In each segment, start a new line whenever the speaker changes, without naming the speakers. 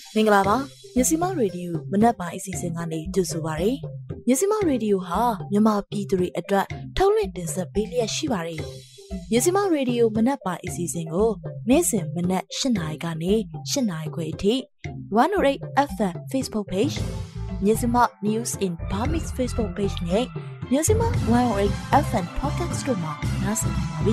မင်္ဂလာပါမြစီမရေဒီယိုမနက်ပိုင်းအစီအစဉ်ကနေကြိုဆိုပါရစေမြစီမရေဒီယိုဟာမြန်မာပြည်သူတွေအတွက်ထုတ်လွှင့်တင်ဆက်ပေးလျက်ရှိပါတယ်မြစီမရေဒီယိုမနက်ပိုင်းအစီအစဉ်ကိုနေ့စဉ်မနက်၈ နာရီကနေ၈ နာရီခွဲအထိ108 FM Facebook Page မြစီမ News in Burmese Facebook Page နဲ့မြစီမ108 FM Podcast တို့မှာနားဆင်နိုင်ပါပြီ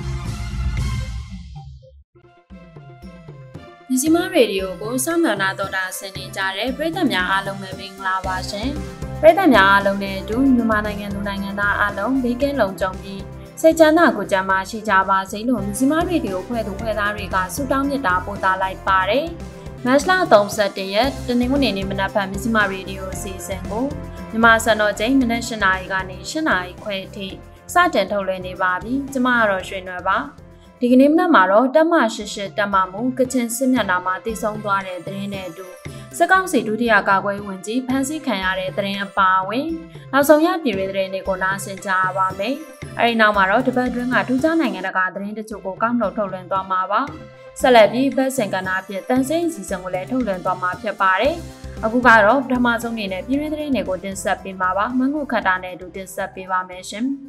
မြစီမရေဒီယိုကိုစောင့်မျှော်နာတော်တာဆင်နေကြတဲ့ပရိသတ်များအားလုံးပဲမင်္ဂလာပါရှင်ပရိသတ်များအားလုံးနဲ့အတူမြန်မာနိုင်ငံသူနိုင်ငံသားအားလုံးဘေးကင်းလုံခြုံပြီးစိတ်ချမ်းသာကိုယ်ကျန်းမာရှိကြပါစေလို့မြစီမရေဒီယိုဖွဲ့သူဖွဲ့သားတွေကဆုတောင်းမေတ္တာပို့သလိုက်ပါတယ်မတ်လ31ရက်တနင်္ဂနွေနေ့မနက်ဖြန်မြစီမရေဒီယိုအစီအစဉ်ကိုမြန်မာစံတော်ချိန်မနက်၈ နာရီကနေ၈ နာရီခွဲအထိစတင်ထုတ်လွှင့်နေပါပြီကျမကတော့ရွှေနွယ်ပါဒီကနေ့မနက်မှာတော့တပ်မ88တပ်မမှုကချင်စစ်မျက်နှာမှာတည်ဆုံသွားတဲ့သတင်းနဲ့အတူစစ်ကောင်စီဒုတိယကာကွယ်ဝင်ကြီးဖမ်းဆီးခံရတဲ့သတင်းအပါအဝင်နောက်ဆုံးရပြည်တွင်းသတင်းတွေကိုနားဆင်ကြရပါမယ်။အဲဒီနောက်မှာတော့တပတ်တွင်းကထူးခြားနိုင်ငံတကာသတင်းတချို့ကိုကောက်နှုတ်ထုတ်လွှင့်သွားမှာပါ။ဆက်လက်ပြီးဘက်စင်ကနာဖြင့်တန်ဆင်းစီစဉ်ကိုလည်းထုတ်လွှင့်သွားမှာဖြစ်ပါတယ်။အခုကတော့ပထမဆုံးအနေနဲ့ပြည်တွင်းသတင်းတွေကိုတင်ဆက်ပေးမှာပါ။မငုခတ်တာနဲ့အတူတင်ဆက်ပေးပါမယ်ရှင်။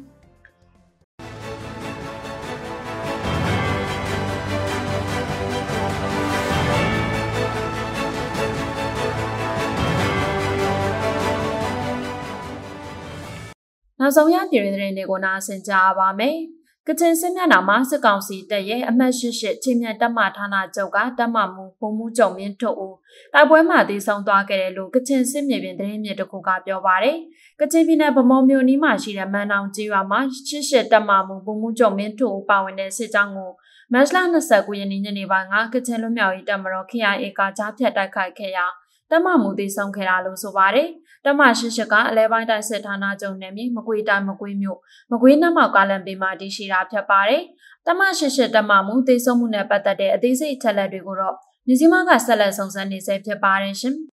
နောက်ဆုံးရပြည်တွင်းသတင်းတွေကိုနားဆင်ကြပါမယ်။ကချင်စစ်မျက်နှာမှာစစ်ကောင်စီတပ်ရဲ့အမှတ်88ချင်းမြတ်တပ်မဌာနချုပ်ကတပ်မမှုဘုံမှုချုပ်မင်းထုတ်ဦးတိုက်ပွဲမှာတည်ဆုံသွားခဲ့တယ်လို့ကချင်စစ်မြေပြင်သတင်းမြစ်တစ်ခုကပြောပါရယ်။ကချင်ပြည်နယ်ဗမော်မြို့နီးမှာရှိတဲ့မန်နောင်ကြီးရွာမှာ88တပ်မမှုဘုံမှုချုပ်မင်းထုတ်ဦးပါဝင်တဲ့စစ်ကြောင်းကိုမတ်လ29ရက်နေ့ညနေပိုင်းကကချင်လွတ်မြောက်ရေးတပ်မတော် KIA ကကြားဖြတ်တိုက်ခိုက်ခဲ့ရာတပ်မမှုတည်ဆုံခဲ့တာလို့ဆိုပါရယ်။တပ်မ88ကအလဲပိုင်းတိုင်းစစ်ဌာနချုပ်နယ်မြေမကွေးတိုင်းမကွေးမြို့မကွေးနှမောက်ကားလမ်းဘေးမှာတည်ရှိတာဖြစ်ပါတယ်။တပ်မ88တပ်မမှုတည်ဆုံမှုနဲ့ပတ်သက်တဲ့အသေးစိတ်အချက်အလက်တွေကိုတော့မြစီမကဆက်လက်စုံစမ်းနေဆဲဖြစ်ပါတယ်ရှင်။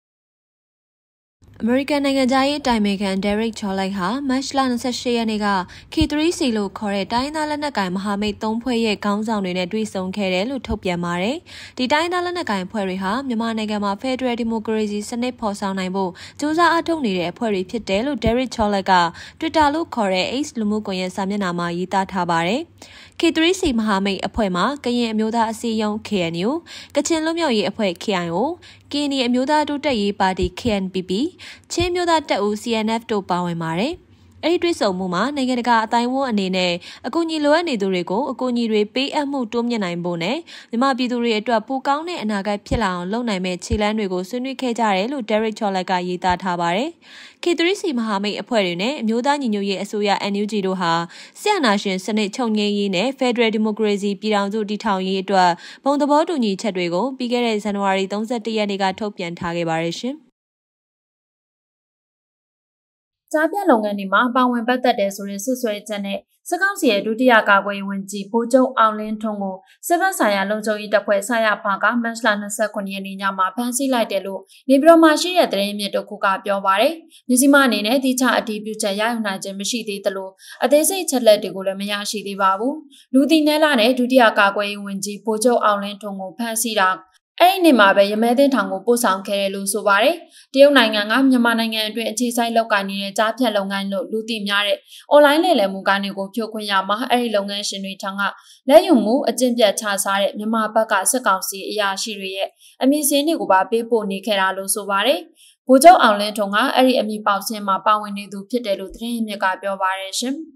အမေရိကန်နိုင်ငံသားရေးတိုင်ပင်ခံ Derek Chollet ဟာမတ်လ28ရက်နေ့က K3C လို့ခေါ်တဲ့တိုင်းသားလက်နက်ကိုင်မဟာမိတ်3ဖွဲ့ရဲ့ခေါင်းဆောင်တွေနဲ့တွေ့ဆုံခဲ့တယ်လို့ထုတ်ပြန်ပါတယ်။ဒီတိုင်းသားလက်နက်ကိုင်အဖွဲ့တွေဟာမြန်မာနိုင်ငံမှာ Federal Democracy စနစ်ဖော်ဆောင်နိုင်ဖို့ကြိုးစားအားထုတ်နေတဲ့အဖွဲ့တွေဖြစ်တယ်လို့ Derek Chollet က Twitter လို့ခေါ်တဲ့ X လူမှုကွန်ရက်စာမျက်နှာမှာရေးသားထားပါတယ်။ K3C မဟာမိတ်အဖွဲ့မှာကရင်အမျိုးသားအစည်းအရုံး KNU ကချင်လွတ်မြောက်ရေးအဖွဲ့ KIO ကရင်အမျိုးသားတိုးတက်ရေးပါတီ KNPP ချင်းမျိုးသားတပ်ဦး CNF တို့ပါဝင်ပါတယ်။အဲဒီတွေ့ဆုံမှုမှာနိုင်ငံတကာအတိုင်းအဝန်အနေနဲ့အကူအညီလိုအပ်နေသူတွေကိုအကူအညီတွေပေးအပ်မှုတိုးမြင့်နိုင်ဖို့နဲ့မြန်မာပြည်သူတွေအတွက်ပိုကောင်းတဲ့အနာဂတ်ဖြစ်လာအောင်လုပ်နိုင်မဲ့ခြေလှမ်းတွေကိုဆွေးနွေးခဲ့ကြတယ်လို့ Derek Chollet ကရေးသားထားပါတယ်။ K3C မဟာမိတ်အဖွဲ့တွေနဲ့အမျိုးသားညီညွတ်ရေးအစိုးရ NUG တို့ဟာစစ်အာဏာရှင်စနစ်ချုပ်ငြိမ်းရေးနဲ့ Federal Democracy ပြည်ထောင်စုတည်ထောင်ရေးအတွက်ဘုံသဘောတူညီချက်တွေကိုပြီးခဲ့တဲ့ဇန်နဝါရီ31ရက်နေ့ကထုတ်ပြန်ထားခဲ့ပါတယ်ရှင်။
ကြားပြလုပ်ငန်းတွေမှာပါဝင်ပတ်သက်တဲ့ဆိုတဲ့ဆွဆွဲချက်နဲ့စစ်ကောင်စီရဲ့ဒုတိယကာကွယ်ရေးဝန်ကြီးဗိုလ်ချုပ်အောင်လင်းထွန်းကိုစစ်ဘက်ဆိုင်ရာလုံခြုံရေးတပ်ဖွဲ့ဆရာဖာကမတ်လ29ရက်နေ့ညမှာဖမ်းဆီးလိုက်တယ်လို့နေပြည်တော်မှာရှိတဲ့သတင်းမြစ်တစ်ခုကပြောပါရယ်မြစီမအနေနဲ့တိကျအတည်ပြုချက်ရယူနိုင်ခြင်းမရှိသေးသလိုအသေးစိတ်ချက်လက်တွေကိုလည်းမရရှိသေးပါဘူးလူတီနဲလာနဲ့ဒုတိယကာကွယ်ရေးဝန်ကြီးဗိုလ်ချုပ်အောင်လင်းထွန်းကိုဖမ်းဆီးတာအဲ့ဒီနေ့မှာပဲရမဲသိန်းထောင်ကိုပို့ဆောင်ခဲ့တယ်လို့ဆိုပါတယ်။တရုတ်နိုင်ငံကမြန်မာနိုင်ငံအတွင်းအခြေစိုက်လုပ်ကိုင်နေတဲ့ကြားဖြတ်လုပ်ငန်းလို့လူသိများတဲ့ online လဲလှယ်မှုကနေကိုဖြိုခွင့်ရမှာအဲ့ဒီလုပ်ငန်းရှင်တွေထံကလက်ယူမှုအကျင့်ပြတ်ချစားတဲ့မြန်မာဘက်ကစစ်ကောင်စီအရာရှိတွေရဲ့အမည်စင်းတွေကိုပါပေးပို့နေခဲ့တာလို့ဆိုပါတယ်။ဗိုလ်ချုပ်အောင်လင်းထွန်းကအဲ့ဒီအမည်ပေါက်စင်းမှာပါဝင်နေသူဖြစ်တယ်လို့သတင်းရင်းမြစ်ကပြောပါတယ်ရှင်။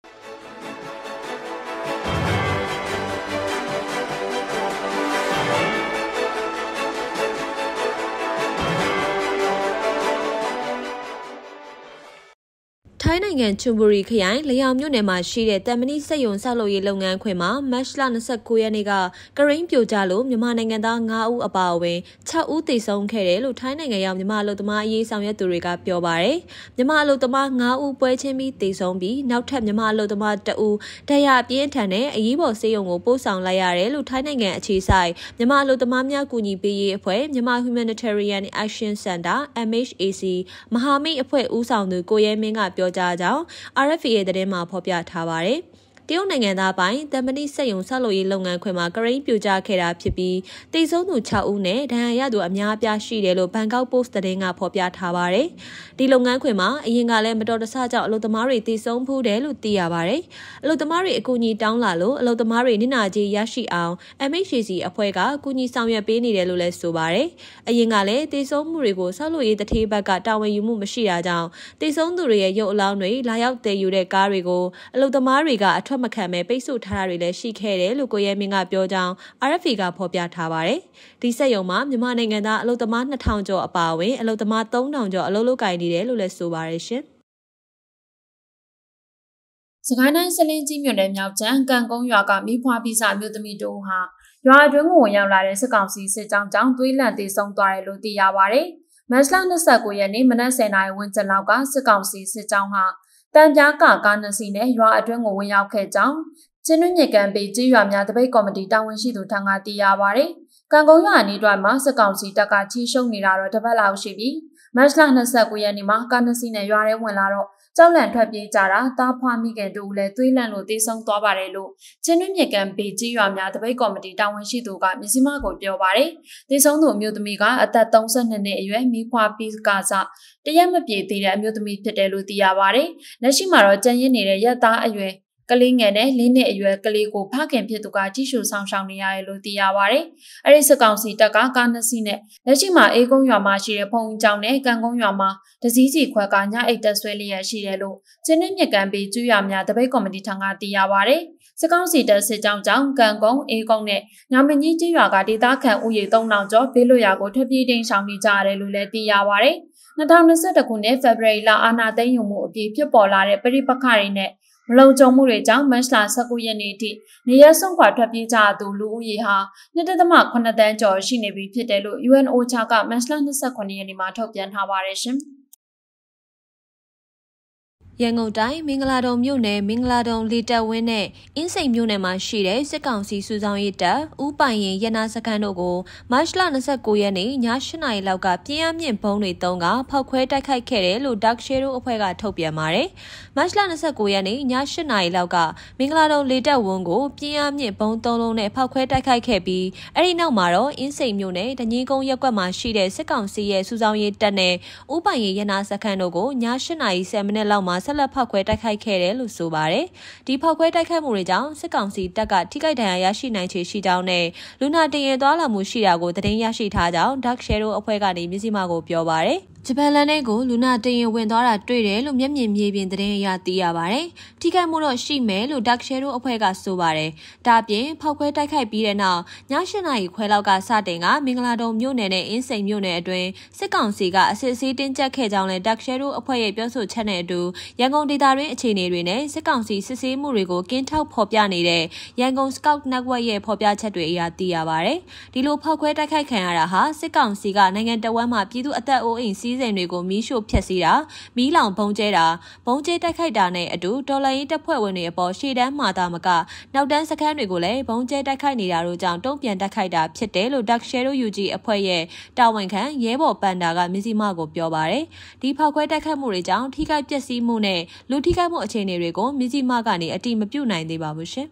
ထိုင်းနိုင်ငံချွန်ဘူရီခရိုင်လျောင်မြို့နယ်မှာရှိတဲ့တမ်မဏိစက်ရုံဆောက်လုပ်ရေးလုပ်ငန်းခွင်မှာမတ်လ29ရက်နေ့ကကရိန်းပြိုကျလို့မြန်မာနိုင်ငံသား9ဦးအပါအဝင်6ဦးသေဆုံးခဲ့တယ်လို့ထိုင်းနိုင်ငံရောက်မြန်မာအလုပ်သမားအရေးဆောင်ရွက်သူတွေကပြောပါရယ်မြန်မာအလုပ်သမား9ဦးပွဲချင်းပြီးသေဆုံးပြီးနောက်ထပ်မြန်မာအလုပ်သမား2ဦးဒဏ်ရာအပြင်းထန်တဲ့အရေးပေါ်ဆေးရုံကိုပို့ဆောင်လိုက်ရတယ်လို့ထိုင်းနိုင်ငံအခြေစိုက်မြန်မာအလုပ်သမားများကူညီပေးရေးအဖွဲ့မြန်မာ Humanitarian Action Center MHAC မဟာမိတ်အဖွဲ့ဦးဆောင်သူကိုရဲမင်းကပြောကြားကြောင်း RFA ရဲ့သတင်းမှာဖော်ပြထားပါတယ်။တရုတ်နိုင်ငံသားပိုင်းတမဏိစက်ရုံဆောက်လုပ်ရေးလုပ်ငန်းခွင်မှာကရိန်းပြိုကျခဲ့တာဖြစ်ပြီးတိတ်ဆုံးသူ6ဦးနဲ့ဒဏ်ရာရသူအများအပြားရှိတယ်လို့ဘန်ကောက်ပို့စ်သတင်းကဖော်ပြထားပါတယ်။ဒီလုပ်ငန်းခွင်မှာအရင်ကလည်းမတော်တဆကြောင့်အလုပ်သမားတွေတိတ်ဆုံးဖူးတယ်လို့သိရပါတယ်။အလုပ်သမားတွေအကူအညီတောင်းလာလို့အလုပ်သမားတွေနစ်နာကြေးရရှိအောင် MHCC အဖွဲ့ကကူညီဆောင်ရွက်ပေးနေတယ်လို့လည်းဆိုပါတယ်။အရင်ကလည်းတိတ်ဆုံးမှုတွေကိုဆောက်လုပ်ရေးတထေးဘက်ကတာဝန်ယူမှုမရှိတာကြောင့်တိတ်ဆုံးသူတွေရဲ့ရုပ်အလောင်းတွေလာရောက်တည်ယူတဲ့ကားတွေကိုအလုပ်သမားတွေကအထွက်မခံပဲပိတ်ဆို့ထားတာတွေလည်းရှိခဲ့တယ်လို့ကိုရဲမင်းကပြောကြောင်း RFA ကဖော်ပြထားပါတယ်။ဒီစက်ရုံမှာမြန်မာနိုင်ငံသားအလုပ်သမား2000ကျော်အပါအဝင်အလုပ်သမား3000ကျော်အလုပ်လုပ်ကိုင်နေတယ်လို့လည်းဆိုပါတယ်ရှင်။
စကိုင်းတိုင်းစလင်းကြီးမြို့နယ်မြောက်ချမ်းကံကုန်းရွာကမိဖွားပိစာမြို့သမီးတို့ဟာရွာအတွင်းကိုဝင်ရောက်လာတဲ့စစ်ကောင်စီစစ်ကြောင်းကြောင့်သွေးလန့်သေးဆုံးသွားတယ်လို့သိရပါတယ်။မတ်လ29ရက်နေ့မနက်10:00နာရီဝန်းကျင်လောက်ကစစ်ကောင်စီစစ်ကြောင်းဟာတန်ပြားကား2စီးနဲ့ရွာအတွင်းကိုဝင်ရောက်ခဲ့ကြောင်းချင်းတွင်းမြစ်ကန်ပေးကြီးရွာများတပိတ်ကော်မတီတာဝန်ရှိသူထံကသိရပါတယ်။ကံကုန်းရွာအနီးတွင်မှာစစ်ကောင်စီတပ်ကချီရှုံနေတာတော့တစ်ပတ်လောက်ရှိပြီးမတ်လ29ရက်နေ့မှာကား2စီးနဲ့ရွာထဲဝင်လာတော့ကြောက်လန့်ထွက်ပြေးကြတာတားဖွားမိခင်တို့လည်းသွေးလန့်လို့တေးဆုံးသွားပါတယ်လို့ချင်းတွင်းမြစ်ကန်ပေးကြီးရွာများတပိတ်ကော်မတီတာဝန်ရှိသူကမြစီမကိုပြောပါတယ်။တေးဆုံးသူအမျိုးသမီးကအသက်32နှစ်အရွယ်မိဖွားပိကစားတရက်မပြေသေးတဲ့အမျိုးသမီးဖြစ်တယ်လို့သိရပါတယ်။လက်ရှိမှာတော့ကြံရစ်နေတဲ့ရက်သားအရွယ်ကလေးငယ်နဲ့၄နှစ်အရွယ်ကလေးကိုဖခင်ဖြစ်သူကကြည့်ရှုဆောင်ရှောက်နေရတယ်လို့သိရပါတယ်။အဲဒီစစ်ကောင်စီတပ်ကကား2စီးနဲ့လက်ရှိမှာအေးကုန်းရွာမှာရှိတဲ့ဖုံကျောင်းနဲ့ကံကုန်းရွာမှာတစည်းစီခွက်ကညအိတ်တက်ဆွဲလျက်ရှိတယ်လို့ချင်းနှင်းမြက်ကန်ပေးကျွရွာများတပိတ်ကော်မတီထံကသိရပါတယ်။စစ်ကောင်စီတပ်စစ်ကြောင်းကြောင့်ကံကုန်းအေးကုန်းနဲ့ညမင်းကြီးကျွရွာကဒေသခံဥယေ3000ကျော်ဘေးလွတ်ရာကိုထွက်ပြေးတိမ်းရှောင်နေကြရတယ်လို့လည်းသိရပါတယ်။2021ခုနှစ်ဖေဖော်ဝါရီလအာဏာသိမ်းယူမှုအပြီးဖြစ်ပေါ်လာတဲ့ပြည်ပခါတွေနဲ့မလုံခြုံမှုတွေကြောင့်မတ်လ19ရက်နေ့ထိနေရဆုံးခွာထွက်ပြေးကြသူလူဦးရေဟာ1.8 တန်းကျော်ရှိနေပြီဖြစ်တယ်လို့ UNOCHA ကမတ်လ29ရက်နေ့မှာထုတ်ပြန်ထားပါတယ်ရှင်။
ရန်ကုန်တိုင်းမင်္ဂလာဒုံမြို့နယ်မင်္ဂလာဒုံလေတပ်ဝင်းနဲ့အင်းစိန်မြို့နယ်မှာရှိတဲ့စစ်ကောင်စီစုဆောင်ရေးတပ်ဦးပိုင်ရင်ရနာစခန်းတို့ကိုမတ်လ29ရက်နေ့ည8:00နာရီလောက်ကပြင်းအားမြင့်ဘုံတွေတုံးကဖောက်ခွဲတိုက်ခိုက်ခဲ့တယ်လို့ Dark Shadow အဖွဲ့ကထုတ်ပြန်ပါတယ်။မတ်လ29ရက်နေ့ည8:00နာရီလောက်ကမင်္ဂလာဒုံလေတပ်ဝင်းကိုပြင်းအားမြင့်ဘုံ3လုံးနဲ့ဖောက်ခွဲတိုက်ခိုက်ခဲ့ပြီးအဲ့ဒီနောက်မှာတော့အင်းစိန်မြို့နယ်ဒညင်းကုန်းရပ်ကွက်မှာရှိတဲ့စစ်ကောင်စီရဲ့စုဆောင်ရေးတပ်နဲ့ဦးပိုင်ရင်ရနာစခန်းတို့ကိုည8:10မိနစ်လောက်မှာဆက်လက်ဖောက်ခွဲတိုက်ခိုက်ခဲ့တယ်လို့ဆိုပါတယ်။ဒီဖောက်ခွဲတိုက်ခိုက်မှုတွေကြောင့်စစ်ကောင်စီတပ်ကထိခိုက်ဒဏ်ရာရရှိနိုင်ခြေရှိကြောင်းနဲ့လူနာတင်ရင်သွားလာမှုရှိတာကိုသတင်းရရှိထားကြောင်း Dark Shadow အဖွဲ့ကနေမျက်စိမှကိုပြောပါတယ်။ဂျပန်လန်နဲ့ကိုလူနာတင်ရင်ဝင်သွားတာတွေ့တယ်လို့မျက်မြင်မြေပြင်သတင်းအရသိရပါတယ်။ထိခိုက်မှုတော့ရှိမယ်လို့ Dark Shadow အဖွဲ့ကဆိုပါတယ်။ဒါပြင်ဖောက်ခွဲတိုက်ခိုက်ပြီးတဲ့နောက်ည8:00နာရီခွဲလောက်ကစတင်ကမင်္ဂလာဒုံမြို့နယ်နဲ့အင်းစိန်မြို့နယ်အတွင်းစစ်ကောင်စီကအစစ်အဆေးတင်းကျပ်ခဲ့ကြောင်းလည်း Dark Shadow အဖွဲ့ရဲ့ပြောဆိုချက်နဲ့အတူရန်ကုန်ဒေသတွင်းအခြေအနေတွေနဲ့စစ်ကောင်စီစစ်ဆေးမှုတွေကိုကင်းထောက်ဖော်ပြနေတဲ့ရန်ကုန် Scout Network ရဲ့ဖော်ပြချက်တွေအရသိရပါတယ်။ဒီလိုဖောက်ခွဲတိုက်ခိုက်ခံရတာဟာစစ်ကောင်စီကနိုင်ငံတော်ဝန်မှပြည်သူအသက်အိုးအိမ်စီးစိမ်တွေကိုမီးရှို့ဖျက်ဆီးတာမီးလောင်ဘုံကျဲတာဘုံကျဲတိုက်ခိုက်တာနဲ့အတူတော်လှန်ရေးတပ်ဖွဲ့ဝင်တွေအပေါ်ရှေ့တန်းမှာသာမကနောက်တန်းစခန်းတွေကိုလည်းဘုံကျဲတိုက်ခိုက်နေတာတို့ကြောင့်တုံ့ပြန်တိုက်ခိုက်တာဖြစ်တယ်လို့ Dark Shadow UG အဖွဲ့ရဲ့တာဝန်ခံရဲဘော်ပန်တာကမြစီမကိုပြောပါတယ်ဒီဖောက်ခွဲတိုက်ခိုက်မှုတွေကြောင့်ထိခိုက်ပျက်စီးမှုနဲ့လူထိခိုက်မှုအခြေအနေတွေကိုမြစီမကနေအတိမပြုတ်နိုင်သေးပါဘူးရှင်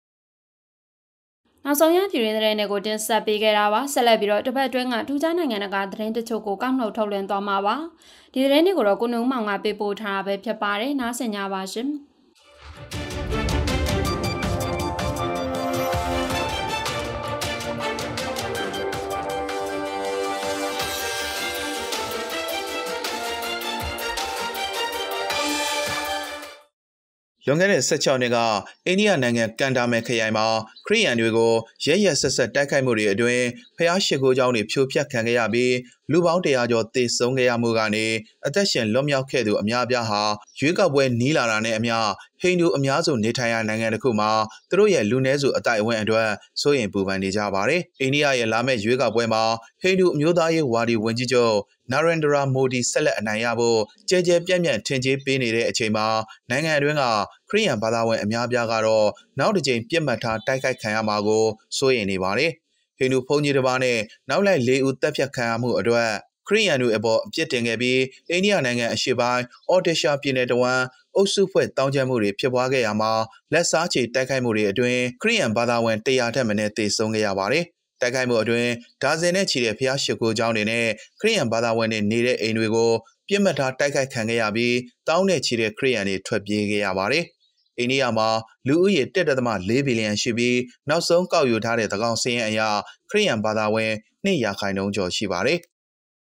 နောက်ဆုံးရပြည်တွင်းသတင်းတွေကိုတင်ဆက်ပေးခဲ့တာပါဆက်လက်ပြီးတော့တစ်ပတ်အတွင်းကထူးခြားနိုင်ငံတကာသတင်းတချို့ကိုကောက်နှုတ်ထုတ်လွှင့်သွားမှာပါဒီသတင်းတွေကိုတော့ကိုနှုံမောင်ကပေးပို့ထားတာပဲဖြစ်ပါတယ်နားဆင်ကြပါရှင်
လွန်ခဲ့တဲ့16နှစ်ကအိန္ဒိယနိုင်ငံကန်ဒါမဲခရိုင်မှာခရီးရန်တွေကိုရဲရဲဆက်ဆက်တိုက်ခိုက်မှုတွေအတွင်းဖျားရှိခိုးကြောင်းတွေဖြိုဖျက်ခံခဲ့ရပြီးလူပေါင်း100ကျော်သေဆုံးခဲ့ရမှုကနေအသက်ရှင်လွတ်မြောက်ခဲ့သူအများအပြားဟာရွေးကောက်ပွဲနီးလာတာနဲ့အမျှဟိန္ဒူအများစုနေထိုင်ရာနိုင်ငံတစ်ခုမှာသူတို့ရဲ့လူနည်းစုအတိုင်းအဝန်းအတွက်စိုးရိမ်ပူပန်နေကြပါတယ်။အိန္ဒိယရဲ့လာမယ့်ရွေးကောက်ပွဲမှာဟိန္ဒူအမျိုးသားရေးဝါဒီဝန်ကြီးချုပ်Narendra Modi ဆက်လက်အနိုင်ရဖို့ကြဲကြဲပြန့်ပြန့်ထင်ကြေးပေးနေတဲ့အချိန်မှာနိုင်ငံအတွင်းကခရစ်ယာန်ဘာသာဝင်အများပြားကတော့နောက်တစ်ကြိမ်ပြစ်မှတ်ထားတိုက်ခိုက်ခံရမှာကိုစိုးရိမ်နေပါတယ်။ဟိန္ဒူဘုန်းကြီးတစ်ပါးနဲ့နောက်လိုက်4ဦးတပ်ဖြတ်ခံရမှုအတွက်ခရီးရန်တွေအပေါ်အပြစ်တင်ခဲ့ပြီးအိန္ဒိယနိုင်ငံအရှေ့ပိုင်းအော်ဒေရှာပြည်နယ်တဝမ်းအုပ်စုဖွဲ့တောင်းကျမ်းမှုတွေဖြစ်ပွားခဲ့ရမှာလက်စားချေတိုက်ခိုက်မှုတွေအတွင်းခရီးရန်ဘာသာဝင်100ထက်မနည်းသေဆုံးခဲ့ရပါတယ်။တိုက်ခိုက်မှုအတွင်းဒါဇင်နဲ့ချီတဲ့ဖျားရှိခိုးကျောင်းတွေနဲ့ခရီးရန်ဘာသာဝင်တွေနေတဲ့အိမ်တွေကိုပြစ်မှတ်ထားတိုက်ခိုက်ခံခဲ့ရပြီးတောင်းနဲ့ချီတဲ့ခရီးရန်တွေထွက်ပြေးခဲ့ရပါတယ်။အိန္ဒိယမှာလူဦးရေ1.4 ဘီလီယံရှိပြီးနောက်ဆုံးကောက်ယူထားတဲ့သကောင်စင်းအရခရီးရန်ဘာသာဝင်2%ကျော်ရှိပါတယ်။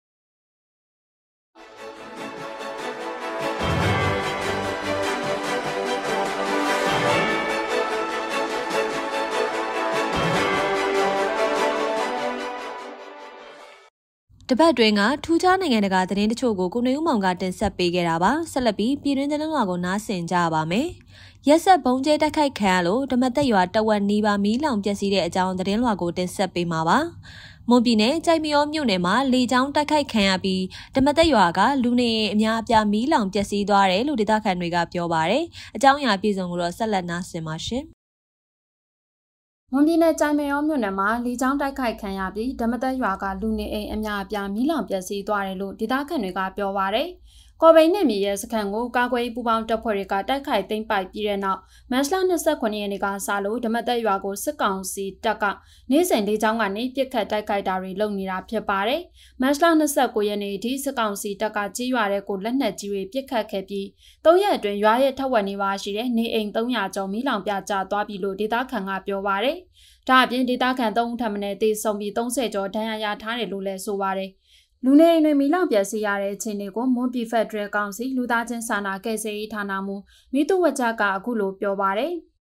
တပတ်တွင်ကထူးခြားနိုင်ငံတကာသတင်းတချို့ကိုကိုနေဦးမောင်ကတင်ဆက်ပေးခဲ့တာပါဆက်လက်ပြီးပြည်တွင်းသတင်းလွှာကိုနားဆင်ကြပါမယ်ရက်ဆက်ဘုံကျဲတိုက်ခိုက်ခံရလို့ဓမ္မသက်ရွာတဝက်နီးပါးမီးလောင်ပျက်စီးတဲ့အကြောင်းသတင်းလွှာကိုတင်ဆက်ပေးမှာပါမွန်ပြည်နယ်ကြိုက်မရောမြို့နယ်မှာလေကြောင်းတိုက်ခိုက်ခံရပြီးဓမ္မသက်ရွာကလူနေအများအပြားမီးလောင်ပျက်စီးသွားတယ်လို့ဒေသခံတွေကပြောပါတယ်အကြောင်းအရာပြည့်စုံကိုတော့ဆက်လက်နားဆင်ပါရှင်
မွန်ပြည်နယ်ကြိုင်မေရောမြို့နယ်မှာလေကြောင်းတိုက်ခိုက်ခံရပြီးဓမ္မသက်ရွာကလူနေအိမ်အများအပြားမီးလောင်ပျက်စီးသွားတယ်လို့ဒေသခံတွေကပြောပါရယ်။ကော်ပိန်းနယ်မြေရဲ့စခန်းကိုကာကွယ်ပူးပေါင်းတပ်ဖွဲ့တွေကတိုက်ခိုက်သိမ်းပိုက်ပြီးတဲ့နောက်မတ်လ29ရက်နေ့ကစလို့ဓမ္မသက်ရွာကိုစစ်ကောင်စီတပ်ကနေ့စဉ်လေကြောင်းကနေပစ်ခတ်တိုက်ခိုက်တာတွေလုပ်နေတာဖြစ်ပါတယ်။မတ်လ29ရက်နေ့အထိစစ်ကောင်စီတပ်ကကြီးရွာတဲ့ကိုလက်နက်ကြီးတွေပစ်ခတ်ခဲ့ပြီး3ရက်အတွင်းရွာရဲ့ထက်ဝက်နေပါရှိတဲ့နေအိမ်300ကျော်မီးလောင်ပြကျသွားပြီလို့ဒေသခံကပြောပါရယ်။ဒါအပြင်ဒေသခံ3ဦးထပ်မံတေဆုံးပြီး30ကျော်ဒဏ်ရာရထားတယ်လို့လည်းဆိုပါတယ်။လူနေအိမ်တွေမီးလောင်ပျက်စီးရတဲ့အခြေအနေကိုမွန်ပြည်ဖက်ဒရယ်ကောင်စီလူသားချင်းစာနာကယ်ဆယ်ရေးဌာနမှမိတုဝကြကအခုလိုပြောပါတယ်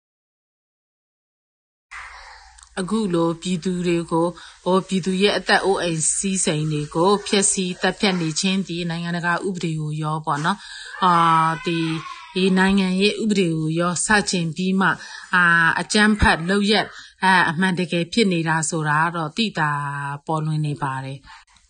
။အခုလိုပြည်သူတွေကိုပြည်သူရဲ့အသက်အိုးအိမ်စီးစိမ်တွေကိုဖျက်ဆီးတပ်ဖြတ်နေခြင်းဒီနိုင်ငံတကာဥပဒေကိုရောပေါ့နော်။ဒီနိုင်ငံရဲ့ဥပဒေကိုရောစတင်ပြီးမှအကြမ်းဖက်လုပ်ရက်အမှန်တကယ်ဖြစ်နေတာဆိုတာတော့တိတာပေါ်လွင်နေပါတယ်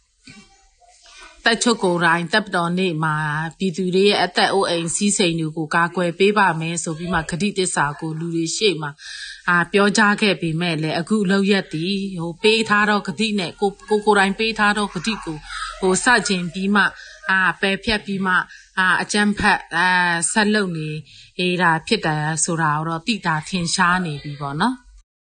တက်ချုပ်ကိုယ်တိုင်တပ်တော်နေ့မှာပြည်သူတွေရဲ့အသက်အိုးအိမ်စီးစိမ်တွေကိုကာကွယ်ပေးပါမယ်ဆိုပြီးမှဂတိတစ္ဆာကိုလူတွေရှေ့မှာပြောကြားခဲ့ပေမဲ့လည်းအခုလောက်ရက်တည်ပေးထားတော့ဂတိနဲ့ကိုယ်တိုင်ပေးထားတော့ဂတိကိုစကျင်ပြီးမှပယ်ဖြတ်ပြီးမှအကြမ်းဖက်ဆက်လုပ်နေတာဖြစ်တယ်ဆိုတာတော့တိတာထင်ရှားနေပြီပေါ့နော်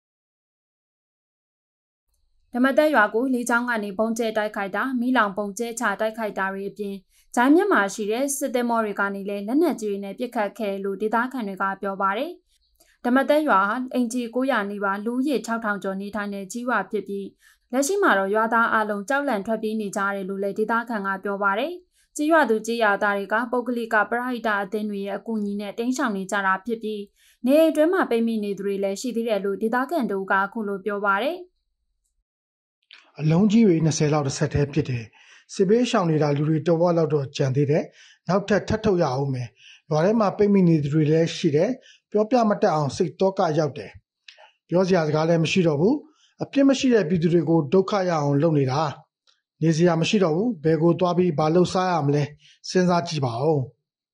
ဓမ္မသက်ရွာကိုလေကြောင်းကနေပုံကျဲတိုက်ခိုက်တာမိလောင်ပုံကျဲချတိုက်ခိုက်တာတွေအပြင်ဂျိုင်းမြတ်မှာရှိတဲ့စစ်သည်မော်တွေကနေလည်းလက်နက်ကြီးတွေနဲ့ပစ်ခတ်ခဲ့လို့ဒေသခံတွေကပြောပါတယ်ဓမ္မသက်ရွာအင်ဂျီ900နီးပါးလူဦးရေ6000ကျော်နေထိုင်တဲ့ကြီးဝါဖြစ်ပြီးလက်ရှိမှာတော့ရွာသားအလုံးကြောက်လန့်ထွက်ပြေးနေကြတယ်လို့လည်းဒေသခံကပြောပါတယ်ကြီးရွာသူကြီးရွာသားတွေကပုဂ္ဂလိကပရဟိတအသင်းတွေရဲ့အကူအညီနဲ့တင်းရှောင်နေကြတာဖြစ်ပြီးနေအတွင်းမှာပိတ်မိနေသူတွေလည်းရှိသေးတယ်လို့ဒေသခံတို့ကအခုလိုပြောပါတယ်
အလုံးကြီးတွေ20လောက်တစ်ဆက်တည်းဖြစ်တယ်စစ်ဘေးရှောင်နေတာလူတွေတော်တော်လောက်တော့ကြံသေးတယ်နောက်ထပ်ထပ်ထုတ်ရအောင်မယ်ရွာထဲမှာပိတ်မိနေသူတွေလည်းရှိတယ်ပြောပြမတတ်အောင်စိတ်တော့ကရောက်တယ်ပြောစရာစကားလည်းမရှိတော့ဘူးအပြစ်မရှိတဲ့ပြည်သူတွေကိုဒုက္ခရအောင်လုပ်နေတာနေစရာမရှိတော့ဘူးဘယ်ကိုသွားပြီးဘာလုပ်စားရမလဲစဉ်းစားကြည့်ပါဦး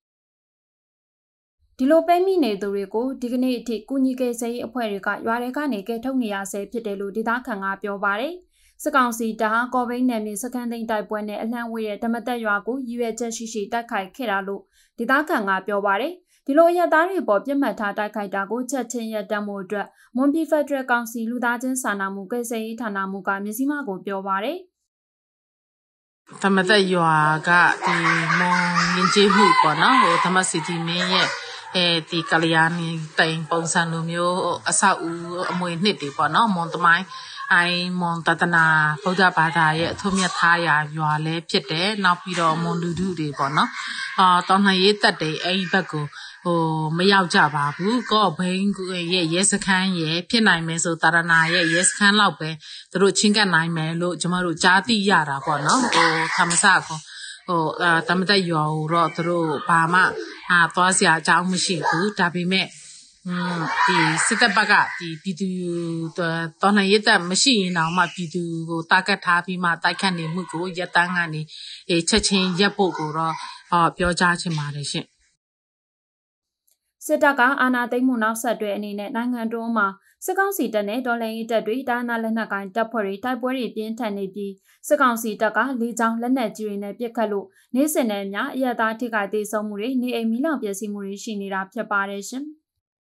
ဒီလိုပိတ်မိနေသူတွေကိုဒီကနေ့အထိကုညီကယ်ဆယ်ရေးအဖွဲ့တွေကရွာတွေကနေကယ်ထုတ်နေရဆဲဖြစ်တယ်လို့ဒေသခံကပြောပါတယ်စစ်ကောင်စီတပ်ဟာကော်ပိန်းနယ်မြေစခန်းသိမ်းတိုက်ပွဲနဲ့အလှမ်းဝေးတဲ့ဓမ္မသက်ရွာကိုရည်ရွယ်ချက်ရှိတိုက်ခိုက်ခဲ့တာလို့ဒေသခံကပြောပါတယ်ဒီလိုရသားတွေပေါ်ပြစ်မှတ်ထားတိုက်ခိုက်တာကိုချက်ချင်းရပ်တန့်မှုအတွက်မွန်ပြည်ဖက်ဒရယ်ကောင်စီလူသားချင်းစာနာမှုကယ်ဆယ်ရေးဌာနမှကမြစည်းမကိုပြောပါတယ်
ဓမ္မသက်ရွာကဒီမွန်ယဉ်ကျေးမှုပေါ့နော်ဓမ္မစီတီမင်းရဲ့ဒီကလျာဏီတိုင်ပုံစံလိုမျိုးအဆောက်အဦအမွေနှစ်တွေပေါ့နော်မွန်သမိုင်းမွန်တတနာဗုဒ္ဓဘာသာရဲ့အထွတ်မြတ်ထားရာရွာလည်းဖြစ်တယ်နောက်ပြီးတော့မွန်လူထုတွေပေါ့နော်တော်လှန်ရေးတပ်တွေအဲ့ဒီဘက်ကိုမရောက်ကြပါဘူးကော့ဘိန်းရဲ့ရဲစခန်းရဲ့ဖြစ်နိုင်မယ်ဆိုတာရနာရဲ့ရဲစခန်းလောက်ပဲသူတို့ချင်းကပ်နိုင်မယ်လို့ကျွန်တော်တို့ကြားသိရတာပေါ့နော်ခမစကောတမတက်ရွာကိုတော့သူတို့ဘာမှသွားစရာအကြောင်းမရှိဘူးဒါပေမဲ့ဒီစစ်တပ်ဘက်ကဒီပြည်သူတော်လှန်ရေးတပ်မရှိရင်တော့မှပြည်သူကိုတာဂက်ထားပြီးမှတိုက်ခတ်နေမှုကိုရပ်တန်းကနေချက်ချင်းရပ်ဖို့ကိုတော့ပြောကြားချင်ပါတယ်ရှင်
စစစ်တပ်ကအာဏာသိမ်းမှုနောက်ဆက်တွဲအနေနဲ့နိုင်ငံတွင်းမှာစစ်ကောင်စီတပ်နဲ့တော်လှန်ရေးတပ်တွေတိုင်းသားလက်နက်ကိုင်တပ်ဖွဲ့တွေတိုက်ပွဲတွေပြင်းထန်နေပြီးစစ်ကောင်စီတပ်ကလေကြောင်းလက်နက်ကြီးတွေနဲ့ပစ်ခတ်လို့နေ့စဉ်နဲ့များအရသာထိခိုက်သေးဆုံးမှုတွေနေအိမ်မီးလောင်ပျက်စီးမှုတွေရှိနေတာဖြစ်ပါတယ်ရှင်။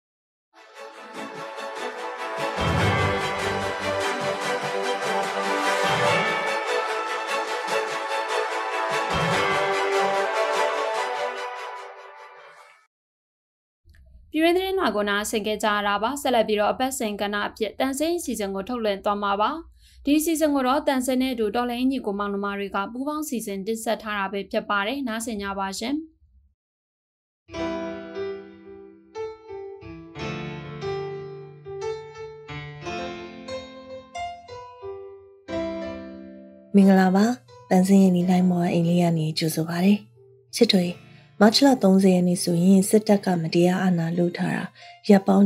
ပြည်တွင်းသတင်းတွေကိုနားဆင်ကြကြရတာပါဆက်လက်ပြီးတော့အပတ်စဉ်ကဏ္ဍအဖြစ်တန်ဆင်းစီစဉ်ကိုထုတ်လွှင့်သွားမှာပါဒီစီစဉ်ကိုတော့တန်ဆင်းနဲ့အတူတော်လိုင်းညီကိုမောင်နှမတွေကပူးပေါင်းစီစဉ်တင်ဆက်ထားတာပဲဖြစ်ပါတယ်နားဆင်ကြပါရှင်
မင်္ဂလာပါတန်ဆင်းရဲ့ဒီတိုင်းမှာအိမ်လေးကနေကြိုဆိုပါရစေချစ်တွေမတ်လ30ရက်နေ့ဆိုရင်စစ်တပ်ကမတရားအာဏာလုထားတာရပ်ပေါင်း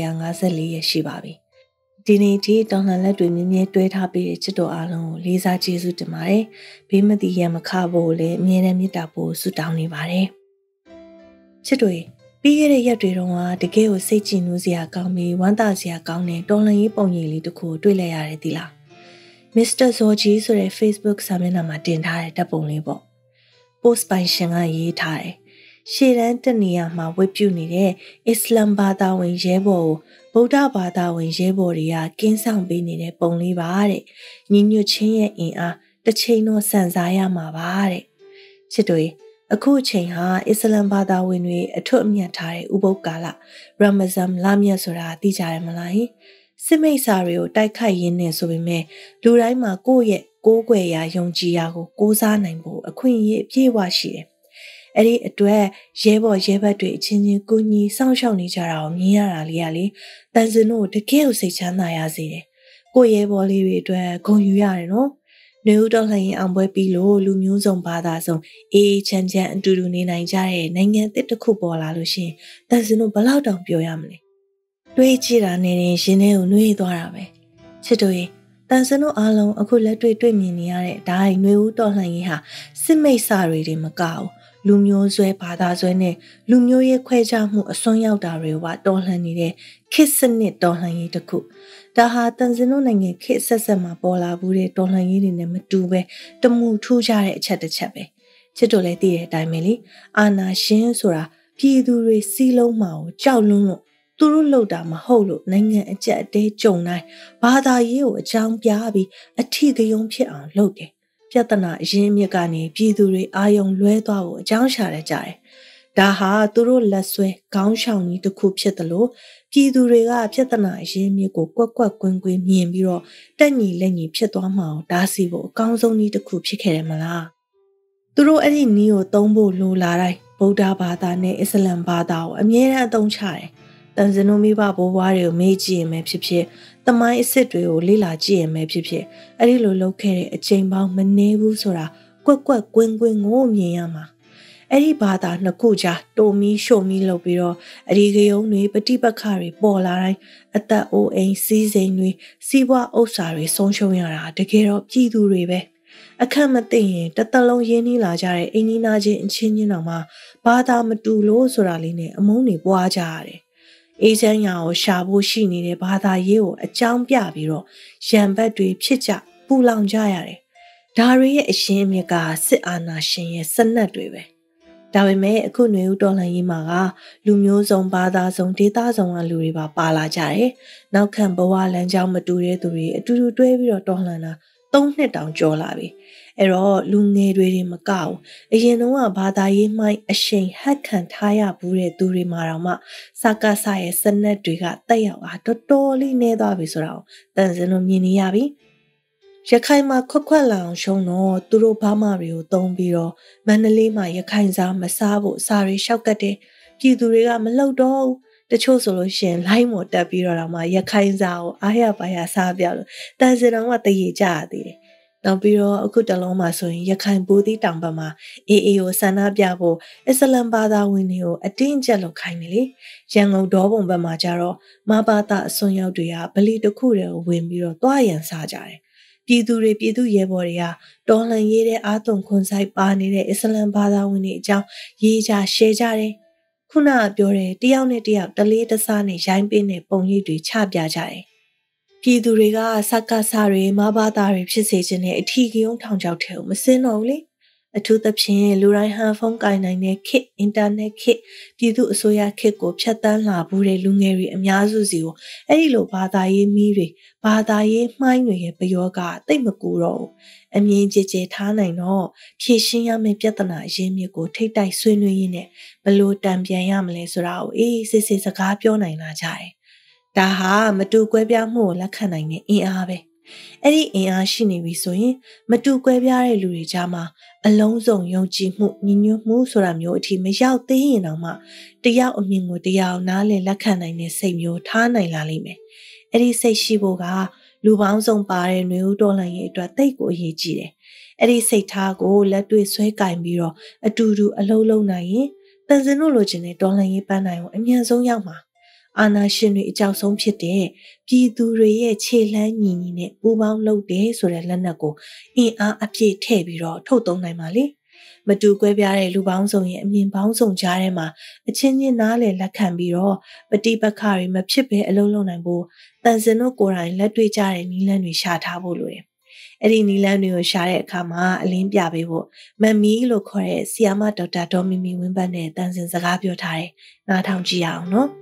1154ရက်ရှိပါပြီဒီနေ့ဒီတောင်လှန်လက်တွေမြင်းမြဲတွဲထားပြီးတဲ့ချစ်တော်အားလုံးကိုလေးစားကျေးဇူးတင်ပါတယ်ဘေးမတိရမခဖို့လည်းအမြဲတမ်းမေတ္တာပို့ဆုတောင်းနေပါတယ်ချစ်တွေပြီးခဲ့တဲ့ရက်တွေတုန်းကတကယ်ကိုစိတ်ကြည်နူးစရာကောင်းပြီးဝမ်းသာစရာကောင်းတဲ့တော်လှန်ရေးပုံရိပ်လေးတစ်ခုတွေ့လိုက်ရတယ်ဒီလားမစ္စတာဇော်ဂျီဆိုတဲ့ Facebook စာမျက်နှာမှာတင်ထားတဲ့ဓာတ်ပုံလေးပေါ့ post ပိုင်ရှင်ကရေးထားတယ်ရှေ့တန်းတနေရာမှာဝတ်ပြုနေတဲ့အစ္စလမ်ဘာသာဝင်ရဲဘော်ကိုဗုဒ္ဓဘာသာဝင်ရဲဘော်တွေကကင်းဆောင်ပေးနေတဲ့ပုံလေးပါတဲ့ညီညွတ်ခြင်းရဲ့အင်အားတစ်ချိန်တော့စံစားရမှာပါတဲ့ချစ်တွေအခုအချိန်ဟာအစ္စလမ်ဘာသာဝင်တွေအထွတ်အမြတ်ထားတဲ့ဥပုသ်ကာလရမဇန်လမြတ်ဆိုတာသိကြရမလားဟင်စစ်မိတ်စာတွေကိုတိုက်ခိုက်ရင်းနဲ့ဆိုပေမဲ့လူတိုင်းမှာကိုယ့်ရဲ့ကိုးကွယ်ရာယုံကြည်ရာကိုကိုးစားနိုင်ဖို့အခွင့်အရေးအပြည့်အဝရှိတယ်အဲ့ဒီအတွက်ရဲဘော်ရဲဘက်တွေအချင်းချင်းကိုညီစောင့်ရှောက်နေကြတာကိုမြင်ရတာလေးကလေတန်စင်တို့တကယ်ကိုစိတ်ချမ်းသာရစေတယ်ကိုရဲဘော်လေးတွေအတွက်ဂုဏ်ယူရတယ်နော်နေဦးတော်လှန်ရင်အောင်ပွဲပြီးလို့လူမျိုးစုံဘာသာစုံအေးချမ်းချမ်းအတူတူနေနိုင်ကြတဲ့နိုင်ငံသစ်တစ်ခုပေါ်လာလို့ရှင်တန်စင်တို့ဘလောက်တောင်ပြောရမလဲတွေးကြည့်တာနဲ့ရင်ထဲကိုနှွေးသွားတာပဲချစ်တို့ရေတန်စင်တို့အားလုံးအခုလက်တွေ့မြင်နေရတဲ့ဒါအိနှွေဦးတော်လှန်ရေးဟာစစ်မိတ်စာတွေမကဘူးလူမျိုးဆွဲဘာသာဆွဲနဲ့လူမျိုးရေးခွဲခြားမှုအစွန်းရောက်တာတွေကတော်လှန်နေတဲ့ခေတ်စနစ်တော်လှန်ရေးတစ်ခုဒါဟာတန်စင်တို့နိုင်ငံခေတ်ဆက်မှာပေါ်လာဘူးတဲ့တော်လှန်ရေးတွေနဲ့မတူပဲတမှုထူးခြားတဲ့အချက်တစ်ချက်ပဲချစ်တို့လည်းသိတဲ့အတိုင်းပဲလေအာနာရှင်ဆိုတာပြည်သူတွေစီးလုံးမှာကိုကြောက်လွန်းလို့သူတို့လှုပ်တာမဟုတ်လို့နိုင်ငံအကျက်အတဲကြုံတိုင်းဘာသာရေးကိုအကြောင်းပြပြီးအထီးကယုံဖြစ်အောင်လုပ်တယ်ပြဿနာအရင်းမြစ်ကနေပြည်သူတွေအာယုံလွဲသွားဖို့အကြောင်းရှာရကြတယ်။ဒါဟာသူတို့လက်ဆွဲခေါင်းရှောင်ကြီးတစ်ခုဖြစ်တယ်လို့ပြည်သူတွေကပြဿနာအရင်းမြစ်ကိုကွက်ကွက်ကွင်းကွင်းမြင်ပြီးတော့တက်ညီလက်ညီဖြစ်သွားမှအောင်ဒါစီဖို့အကောင်းဆုံးနည်းတစ်ခုဖြစ်ခဲ့တယ်မလား။သူတို့အဲ့ဒီနည်းကိုသုံးဖို့လိုလာတိုင်းဗုဒ္ဓဘာသာနဲ့အစ္စလမ်ဘာသာကိုအမြဲတမ်းအသုံးချတယ်။တန်စင်တို့မိဘဘိုးဘွားတွေကိုမေးကြည့်ရင်ပဲဖြစ်ဖြစ်သမိုင်းအစ်စ်တွေကိုလေ့လာကြည့်ရင်ပဲဖြစ်ဖြစ်အဲ့ဒီလိုလုပ်ခဲ့တဲ့အချိန်ပေါင်းမနည်းဘူးဆိုတာကွက်ကွက်ကွင်းကွင်းကိုမြင်ရမှာအဲ့ဒီဘာသာနှစ်ခုကြားတိုမီရှိုမီလုပ်ပြီးတော့အဒီကယုံတွေပฏิပတ်ခတွေပေါ်လာတိုင်းအသက်အိုးအိမ်စီးစိမ်တွေစီးပွားဥစ္စာတွေဆုံးရှုံးရတာတကယ်တော့ပြည်သူတွေပဲအခက်မသိရင်တစ်သက်လုံးရင်းနှီးလာကြတဲ့အိမ်နီးနားချင်းအချင်းချင်းတော်မှာဘာသာမတူလို့ဆိုတာလေးနဲ့အမုန်းတွေပွားကြရတယ်အေးချမ်းရာကိုရှာဖို့ရှိနေတဲ့ဘာသာရေးကိုအကြောင်းပြပြီးတော့ရံဘက်တွေဖြစ်ကြပူလောင်ကြရတယ်။ဒါတွေရဲ့အရှင်းအမြစ်ကစစ်အာဏာရှင်ရဲ့စနက်တွေပဲ။ဒါပေမဲ့အခုຫນွေဦးတော်လှန်ရေးမှာကလူမျိုးစုံဘာသာစုံဒေသစုံကလူတွေပါလာကြတယ်။နောက်ခံဘဝလမ်းကြောင်းမတူတဲ့သူတွေအတူတူတွဲပြီးတော့တော်လှန်တာ3နှစ်တောင်ကျော်လာပြီ။အဲ့တော့လူငယ်တွေမကဘူးအရင်တုန်းကဘာသာရေးမှိုင်းအရှိန်ဟက်ခံထားရဘူးတဲ့သူတွေမှာတော့မှစကားဆရဲ့စနက်တွေကတက်ရောက်အားတော်တော်လေးနေသွားပြီဆိုတော့တန်စင်တို့မြင်နေရပြီရခိုင်မှာခွက်လောင်ရှုံးတော့သူတို့ဘာမှတွေကိုတုံးပြီးတော့မန္တလေးမှာရခိုင်စားမစားဖို့စာတွေလျှောက်ကတ်တယ်ပြည်သူတွေကမလှုပ်တော့တချို့ဆိုလို့ရှိရင်လိုင်းမော်တက်ပြီးတော့မှရခိုင်စားကိုအားရပါရစားပြလို့တန်စင်တော်ကတရေကြရသေးတယ်နောက်ပြီးတော့အခုတလုံးမှာဆိုရင်ရခိုင်ဘူသီတောင်ဘက်မှာအေးကိုဆန္ဒပြဖို့အစ္စလမ်ဘာသာဝင်တွေကိုအတင်းကျပ်လုပ်ခိုင်းနေလေရန်ကုန်ဒေါပုံဘက်မှာကျတော့မဘာသာအစွန်းရောက်တွေကဗလီတစ်ခုတည်းကိုဝင်ပြီးတော့တွားရန်စားကြတယ်ပြည်သူရဲဘော်တွေကတော်လှန်ရေးတဲ့အာသွန်ခွန်ဆိုင်ပါနေတဲ့အစ္စလမ်ဘာသာဝင်တွေအကြောင်းရေးကြရှယ်ကြတယ်
ခုနကပြောတဲ့တယောက်နဲ့တယောက်တလေးတစားနဲ့ရိုင်းပင်းတဲ့ပုံရိပ်တွေချပြကြတယ်ပြည်သူတွေကစက္ကစတွေမဘာသာတွေဖြစ်စေခြင်းနဲ့အထီးကယုံထောင်ချောက်ထဲကိုမစင်းတော့ဘူးလေအထူးသဖြင့်လူတိုင်းဟန်ဖုန်းကင်နိုင်တဲ့ခေတ်အင်တာနက်ခေတ်ပြည်သူအစိုးရခေတ်ကိုဖျက်ဆီးလာဘူးတဲ့လူငယ်တွေအများစုစီကိုအဲ့ဒီလိုဘာသာရေးမီးတွေဘာသာရေးမှိုင်းတွေရဲ့ပယောဂတိတ်မကူတော့ဘူးအမြင်ကြည်ကြည်ထားနိုင်တော့ဖြည့်ရှင်းရမယ့်ပြဿနာအရင်းမြစ်ကိုထိတ်တိုက်ဆွေးနွေးရင်းနဲ့ဘလို့တံပြန်ရမလဲဆိုတာကိုအေးစစ်စစ်စကားပြောနိုင်လာကြတယ်ဒါဟာမတူကွဲပြားမှုကိုလက်ခံနိုင်တဲ့အင်အားပဲအဲ့ဒီအင်အားရှိနေပြီဆိုရင်မတူကွဲပြားတဲ့လူတွေကြားမှာအလုံးစုံယုံကြည်မှုညီညွတ်မှုဆိုတာမျိုးအထိမရောက်သေးရင်တော့မှတယောက်အမြင်ကိုတယောက်နားလည်လက်ခံနိုင်တဲ့စိတ်မျိုးထားနိုင်လာလိမ့်မယ်အဲ့ဒီစိတ်ရှိဖို့ကလူပေါင်းစုံပါတဲ့ຫນွေဦးတော်လှန်ရေးအတွက်တိတ်ကိုအရေးကြီးတယ်အဲ့ဒီစိတ်ထားကိုလက်တွေ့ဆွဲကင်ပြီးတော့အတူတူအလုံးလုံးနိုင်ရင်တန်စင်တို့လိုချင်တဲ့တော်လှန်ရေးပန်းနိုင်ကိုအမြန်ဆုံးရောက်မှာအာဏာရှင်တွေအကြောက်ဆုံးဖြစ်တဲ့ပြည်သူတွေရဲ့ခြေလှမ်းညီညီနဲ့ပူးပေါင်းလုပ်တယ်ဆိုတဲ့လက်နက်ကိုအင်အားအပြည့်ထည့်ပြီးတော့ထုတ်သုံးနိုင်ပါလေမတူကွဲပြားတဲ့လူပေါင်းစုံရဲ့အမြင်ပေါင်းစုံကြားထဲမှာအချင်းချင်းနားလည်လက်ခံပြီးတော့ပဋိပက္ခတွေမဖြစ်ဘဲအလုံးလုံးနိုင်ဖို့တန်စင်တို့ကိုယ်တိုင်လက်တွေ့ကြတဲ့နည်းလမ်းတွေရှာထားဖို့လိုတယ်အဲ့ဒီနည်းလမ်းတွေကိုရှာတဲ့အခါမှာအလင်းပြပေးဖို့မမီလို့ခေါ်တဲ့ဆီယာမဒေါက်တာဒေါ်မီမီဝင်းပတ်နဲ့တန်စင်စကားပြောထားတယ်နားထောင်ကြည့်ရအောင်နော်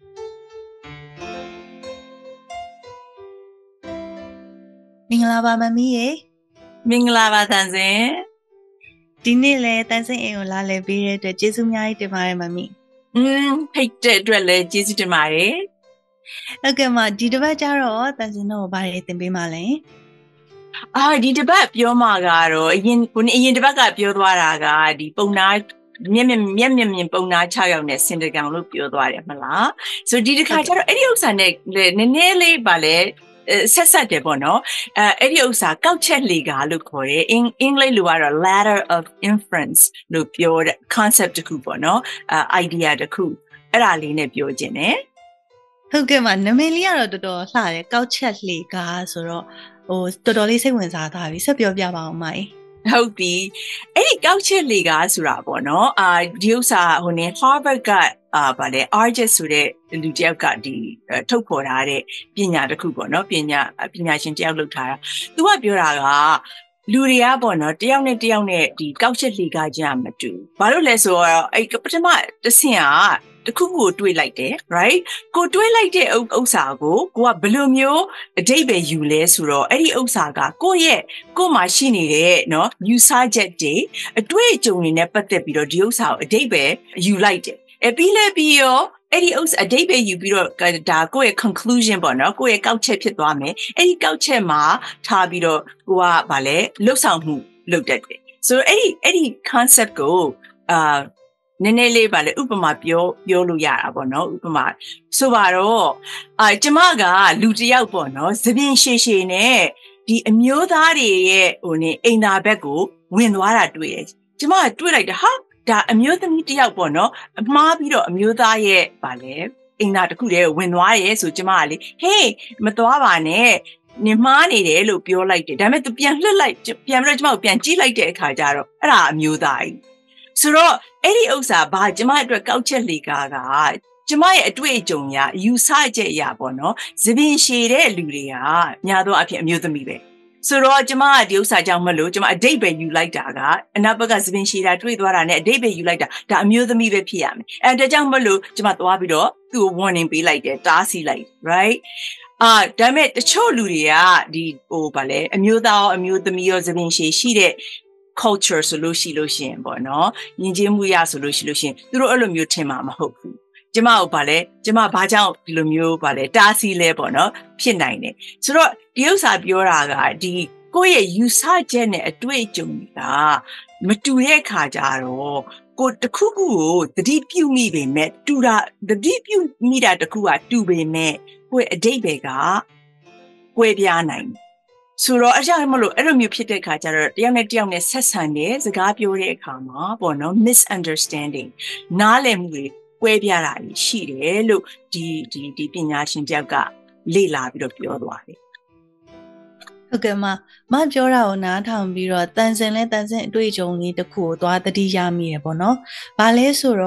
မင်္ဂလာပါမမီရေ
မင်္ဂလာပါတန်စင်
ဒီနေ့လဲတန်စင်အိမ်ကိုလာလည်ပေးတဲ့အတွက်ကျေးဇူးအများကြီးတင်ပါတယ်မမီ
ဖိတ်တဲ့အတွက်လည်းကျေးဇူးတင်ပါတယ်
ဟုတ်ကဲ့မဒီတစ်ပတ်ကျတော့တန်စင်တို့ဘာတွေသင်ပေးမှလဲ
ဒီတစ်ပတ်ပြောမှာကတော့အရင်တစ်ပတ်ကပြောသွားတာကဒီပုံနာမျက်မြင်ပုံနာ6ယောက်နဲ့စင်တကောင်လို့ပြောသွားတယ်မလားဆိုဒီတစ်ခါကျတော့အဲ့ဒီဥစ္စာနဲ့နည်းနည်းလေးပါလဲဆက်တယ်ပေါ့နော်အဲ့ဒီဥစ္စာကောက်ချက်လေကာလို့ခေါ်တယ်အင်္ဂလိပ်လိုကတော့ ladder of inference လို့ပြောတဲ့ concept တစ်ခုပေါ့နော်idea တစ်ခုအဲ့ဒါလေးနဲ့ပြောခြင်းတယ်
ဟုတ်ကဲ့ပါနာမည်လေးကတော့တော်တော်လှတယ်ကောက်ချက်လေကာဆိုတော့တော်တော်လေးစိတ်ဝင်စားသွားပြီဆက်ပြောပြပါအောင်မိုင်
ဟုတ်ပြီအဲ့ဒီကောက်ချက်လေကာဆိုတာပေါ့နော်ဒီဥစ္စာHarvard ကဗာလေ Argis ဆိုတဲ့လူတယောက်ကဒီထုတ်ဖော်ထားတဲ့ပညာတစ်ခုပေါ့နော်ပညာရှင်တယောက်လုပ်ထားတာသူကပြောတာကလူတွေကပေါ့နော်တယောက်နဲ့တယောက်နဲ့ဒီကောက်ချက်လေကာကြမတူဘာလို့လဲဆိုတော့အဲ့ပထမတစ်ဆင့်ကတခုခုကိုတွေးလိုက်တယ် right ကိုတွေးလိုက်တဲ့ဥစ္စာကိုကဘယ်လိုမျိုးအဓိပ္ပာယ်ယူလဲဆိုတော့အဲ့ဒီဥစ္စာကကိုမှရှိနေတဲ့เนาะယူဆချက်တွေအတွေ့အကြုံတွေနဲ့ပတ်သက်ပြီးတော့ဒီဥစ္စာကိုအဓိပ္ပာယ်ယူလိုက်တယ်ပြီးရောအဲ့ဒီဥစ္စာအဓိပ္ပာယ်ယူပြီးတော့ဒါကိုယ့်ရဲ့ conclusion ပေါ့နော်ကိုယ့်ရဲ့ကောက်ချက်ဖြစ်သွားမယ်အဲ့ဒီကောက်ချက်မှာထားပြီးတော့ကိုကဗာလဲလှုပ်ဆောင်မှုလုပ်တတ်တယ်ဆိုတော့အဲ့ဒီ concept ကိုနည်းနည်းလေးပါလေဥပမာပြောလို့ရတာပေါ့နော်ဥပမာဆိုပါတော့ကျမကလူတစ်ယောက်ပေါ့နော်သပင်ရှည်ရှည်နဲ့ဒီအမျိုးသားတွေရဲ့အိမ်သာဘက်ကိုဝင်သွားတာတွေ့တယ်ကျမကတွေ့လိုက်တယ်ဟာဒါအမျိုးသမီးတစ်ယောက်ပေါ့နော်အမှားပြီးတော့အမျိုးသားရဲ့ပါလေအိမ်သာတစ်ခုတည်းဝင်သွားရဲဆိုကျမကလေဟေးမသွားပါနဲ့နေမှားနေတယ်လို့ပြောလိုက်တယ်ဒါပေမဲ့သူပြန်လှစ်လိုက်ပြန်ပြီးတော့ကျမကိုပြန်ကြည့်လိုက်တဲ့အခါကျတော့အဲ့ဒါအမျိုးသားကြီးဆိုတော့အဲ့ဒီဥစ္စာဘာကျမအတွက်ကောက်ချက်လေကားကကျမရဲ့အတွေ့အကြုံရယူဆချက်ရပေါ့နော်သပင်ရှည်တဲ့လူတွေကများသောအားဖြင့်အမျိုးသမီးပဲဆိုတော့ကျမကဒီဥစ္စာကြောင့်မလို့ကျမအဓိပ္ပာယ်ယူလိုက်တာကအနောက်ဘက်ကသပင်ရှည်တာတွေ့သွားတာနဲ့အဓိပ္ပာယ်ယူလိုက်တာဒါအမျိုးသမီးပဲဖြစ်ရမယ်ဒါကြောင့်မလို့ကျမသွားပြီးတော့သူ့ကို warning ပေးလိုက်တယ်တားဆီးလိုက် right ဒါပေမဲ့တချို့လူတွေကဒီဗာလဲအမျိုးသားရောအမျိုးသမီးရောသပင်ရှည်ရှိတဲ့culture ဆိုလို့ရှိရင်ပေါ့နော်ယဉ်ကျေးမှုရဆိုလို့ရှိရင်သူတို့အဲ့လိုမျိုးထင်မှာမဟုတ်ဘူးကျမကိုဗာလဲကျမဘာကြောင့်ဒီလိုမျိုးဗာလဲတားဆီးလဲပေါ့နော်ဖြစ်နိုင်တယ်ဆိုတော့ဒီဥစ္စာပြောတာကဒီကိုယ့်ရဲ့ယူဆချက်နဲ့အတွေ့အကြုံကမတူတဲ့ခါကြတော့ကိုတခုခုကိုသတိပြုမိပေမဲ့တူတာသတိပြုမိတာတခုကတူပေမဲ့ကိုယ့်အဓိပ္ပာယ်ကကွဲပြားနိုင်ဆိုတော့အကြောင်းမလို့အဲ့လိုမျိုးဖြစ်တဲ့ခါကျတော့တယောက်နဲ့တယောက်နဲ့ဆက်ဆံတဲ့စကားပြောတဲ့အခါမှာပေါ့နော် misunderstanding နားလည်မှုတွေကွဲပြားတာရှိတယ်လို့ဒီပညာရှင်တယောက်ကလေ့လာပြီးတော့ပြောသွားတယ်
ဟုတ်ကဲ့မပြောတာကိုနားထောင်ပြီးတော့တန်စင်အတွေ့အကြုံလေးတစ်ခုကိုသွားသတိရမိရပေါ့နော်။ဘာလဲဆိုတော့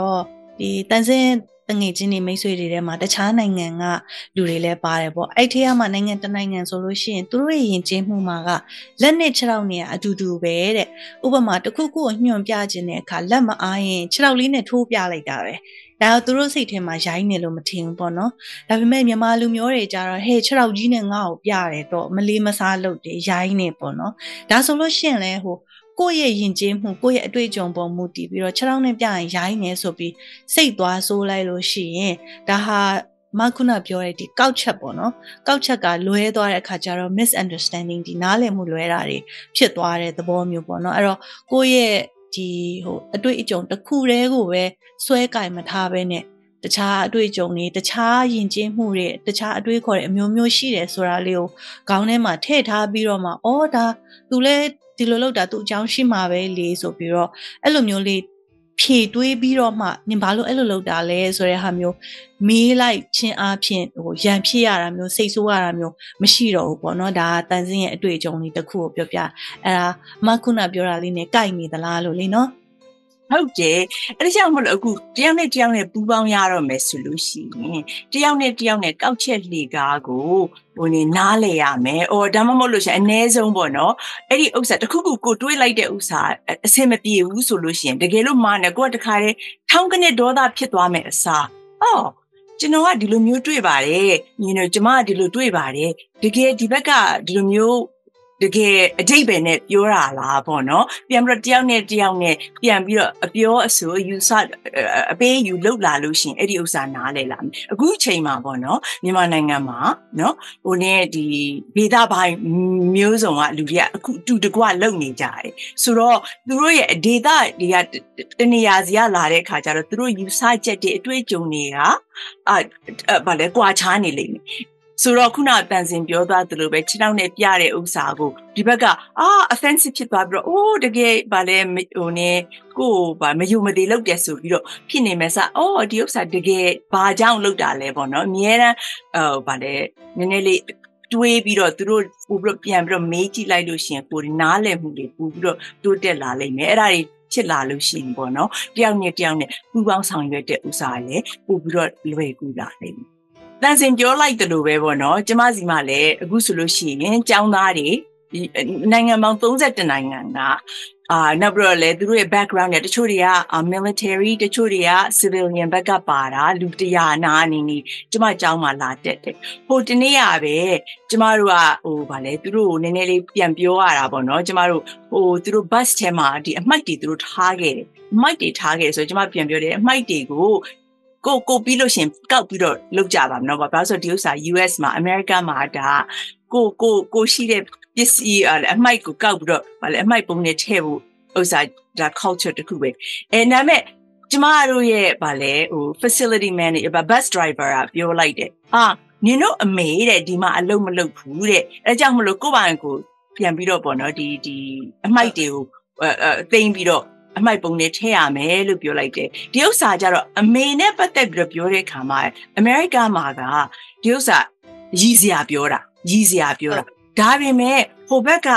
ဒီတန်ဆင်းတငယ်ချင်းတွေမိတ်ဆွေတွေထဲမှာတခြားနိုင်ငံကလူတွေလည်းပါတယ်ပေါ့အဲ့ထဲမှာနိုင်ငံတစ်နိုင်ငံဆိုလို့ရှိရင်သူတို့ရဲ့ယဉ်ကျေးမှုမှာကလက်နဲ့ခြေထောက်နဲ့အတူတူပဲတဲ့ဥပမာတစ်ခုခုကိုညွှန်ပြခြင်းတဲ့အခါလက်မအားရင်ခြေထောက်လေးနဲ့ထိုးပြလိုက်တာပဲဒါတော့သူတို့စိတ်ထဲမှာရိုင်းနေလို့မထင်ဘူးပေါ့နော်ဒါပေမဲ့မြန်မာလူမျိုးတွေကြတော့ဟဲ့ခြေထောက်ကြီးနဲ့ငါ့ကိုပြတယ်တော့မလေးမစားလုပ်တယ်ရိုင်းနေပေါ့နော်ဒါဆိုလို့ရှိရင်လည်းကိုယ့်ရဲ့ယဉ်ကျေးမှုကိုယ့်ရဲ့အတွေ့အကြုံပေါ်မူတည်ပြီးတော့ခြေထောက်နဲ့ပြရင်ရိုင်းနေဆိုပြီးစိတ်သွားဆိုးလိုက်လို့ရှိရင်ဒါဟာမခုနပြောတဲ့ဒီကောက်ချက်ပေါ့နော်ကောက်ချက်ကလွဲသွားတဲ့အခါကျတော့ misunderstanding ဒီနားလည်မှုလွဲတာတွေဖြစ်သွားတဲ့သဘောမျိုးပေါ့နော်အဲ့တော့ကိုယ့်ရဲ့ဒီအတွေ့အကြုံတစ်ခုတည်းကိုပဲစွဲကင်မထားဘဲနဲ့တခြားအတွေ့အကြုံတွေတခြားယဉ်ကျေးမှုတွေတခြားအတွေ့အခေါ်တွေအမျိုးမျိုးရှိတယ်ဆိုတာလေးကိုခေါင်းထဲမှာထည့်ထားပြီးတော့မှအော်ဒါသူလည်းဒီလိုလုပ်တာသူအကြောင်းရှိမှာပဲလေဆိုပြီးတော့အဲ့လိုမျိုးလေးဖြည့်တွေးပြီးတော့မှနင်ဘာလို့အဲ့လိုလုပ်တာလဲဆိုတဲ့ဟာမျိုးမေးလိုက်ချင်းအားဖြင့်ရန်ဖြစ်ရတာမျိုးစိတ်ဆိုးရတာမျိုးမရှိတော့ဘူးပေါ့နော်ဒါတန်စင်းရဲ့အတွေ့အကြုံလေးတစ်ခုကိုပြောပြအဲ့ဒါမခုနပြောတာလေးနဲ့ကိုက်နေသလားလို့လေနော်
ဟုတ်တယ်အဲ့ဒါကြောင့်မလို့အခုတယောက်နဲ့တယောက်နဲ့ပူးပေါင်းရတော့မယ်ဆိုလို့ရှိရင်တယောက်နဲ့တယောက်နဲ့ကောက်ချက်လှေကားကိုနားလဲရမယ်။ဒါမှမဟုတ်လို့ရှိရင်အ ਨੇ ဆုံးပေါ့နော်။အဲ့ဒီဥစ္စာတစ်ခုခုကိုတွေးလိုက်တဲ့ဥစ္စာအဆင်မပြေဘူးဆိုလို့ရှိရင်တကယ်လို့မာနေကိုကတခါတည်းထောင်းကနေဒေါသဖြစ်သွားမယ်အစားကျွန်တော်ကဒီလိုမျိုးတွေးပါတယ်။ကျမကဒီလိုတွေးပါတယ်။တကယ်ဒီဘက်ကဒီလိုမျိုးတကယ်အတိတ်ပဲနဲ့ပြောတာလားပေါ့နော်ပြန်ပြီးတော့တယောက်နဲ့တယောက်နဲ့ပြန်ပြီးတော့အပြောအဆိုယူဆအပေးယူလောက်လာလို့ရှိရင်အဲ့ဒီဥစ္စာနားလဲလာမယ်အခုချိန်မှာပေါ့နော်မြန်မာနိုင်ငံမှာနော်ဒီဒေသပိုင်းမျိုးစုံကလူတွေကအခုတူတကွလုံနေကြတယ်ဆိုတော့သူတို့ရဲ့ဒေသတွေကတနေရာစီကလာတဲ့ခါကျတော့သူတို့ယူဆချက်တွေအတွေ့အကြုံတွေကဘာလဲကွာခြားနေလိမ့်မယ်ဆိုတော့ခုနတန်စင်ပြောသွားသလိုပဲခြေထောက်နဲ့ပြတဲ့ဥစ္စာကိုဒီဘက်ကoffensive ဖြစ်သွားပြီးတော့တကယ်ဗာလဲကိုဗာမယူမသေးလောက်တယ်ဆိုပြီးတော့ဖြစ်နေမယ်ဒီဥစ္စာတကယ်ဘာကြောင့်လောက်တာလဲပေါ့နော်အများအားဗာလဲနည်းနည်းလေးတွေးပြီးတော့သူတို့ပို့ပြီးပြန်ပြီးတော့မေးကြည့်လိုက်လို့ရှိရင်ကိုနားလည်မှုတွေပို့ပြီးတော့တိုးတက်လာလိမ့်မယ်အဲ့ဒါတွေဖြစ်လာလို့ရှိရင်ပေါ့နော်တယောက်နဲ့တယောက်နဲ့ပူးပေါင်းဆောင်ရွက်တဲ့ဥစ္စာလည်းပို့ပြီးတော့လွယ်ကူလာလိမ့်မယ်တန်စင်ပြောလိုက်တယ်လို့ပဲပေါ့နော်ကျမစီမလည်းအခုဆိုလို့ရှိရင်ကျောင်းသားတွေနိုင်ငံပေါင်း31နိုင်ငံကနောက်ပြီးတော့လည်းသူတို့ရဲ့ background နဲ့တချို့တွေက military တချို့တွေက civilian ဘက်ကပါတာလူ100နာနေနေကျမကျောင်းမှာလာတက်တယ်တနေ့ရပဲကျမတို့ကဗာလဲသူတို့ကိုနည်းနည်းလေးပြန်ပြောရတာပေါ့နော်ကျမတို့သူတို့ bus ထဲမှာဒီအမှိုက်တွေသူတို့ထားခဲ့တယ်အမှိုက်တွေထားခဲ့တယ်ဆိုတော့ကျမပြန်ပြောတယ်အမှိုက်တွေကိုကိုပြီးလို့ရှင်ကောက်ပြီးတော့လောက်ကြပါမနော်ဘာလို့ဆိုဒီဥစ္စာ US မှာ America မှာဒါကိုရှိတဲ့ပစ္စည်းအမှိုက်ကိုကောက်ပြီးတော့ဗာလဲအမှိုက်ပုံနဲ့ထည့်ဖို့ဥစ္စာဒါ culture တခုပဲဒါမဲ့ကျမတို့ရဲ့ဗာလဲ facility manager bus driver ကပြောလိုက်တယ်နင်တို့အမေတဲ့ဒီမှာအလုပ်မလုပ်ဘူးတဲ့အဲကြောင့်မလို့ကိုယ့်ဘာကိုပြန်ပြီးတော့ပေါ့နော်ဒီအမှိုက်တွေကိုသိမ်းပြီးတော့အမိုက်ပုံနဲ့ထည့်ရမယ်လို့ပြောလိုက်တယ်ဒီဥစ္စာကြတော့အမေနဲ့ပတ်သက်ပြီးတော့ပြောတဲ့အခါမှာအမေရိကမှာကဒီဥစ္စာရည်စရာပြောတာဒါပေမဲ့ဟိုဘက်က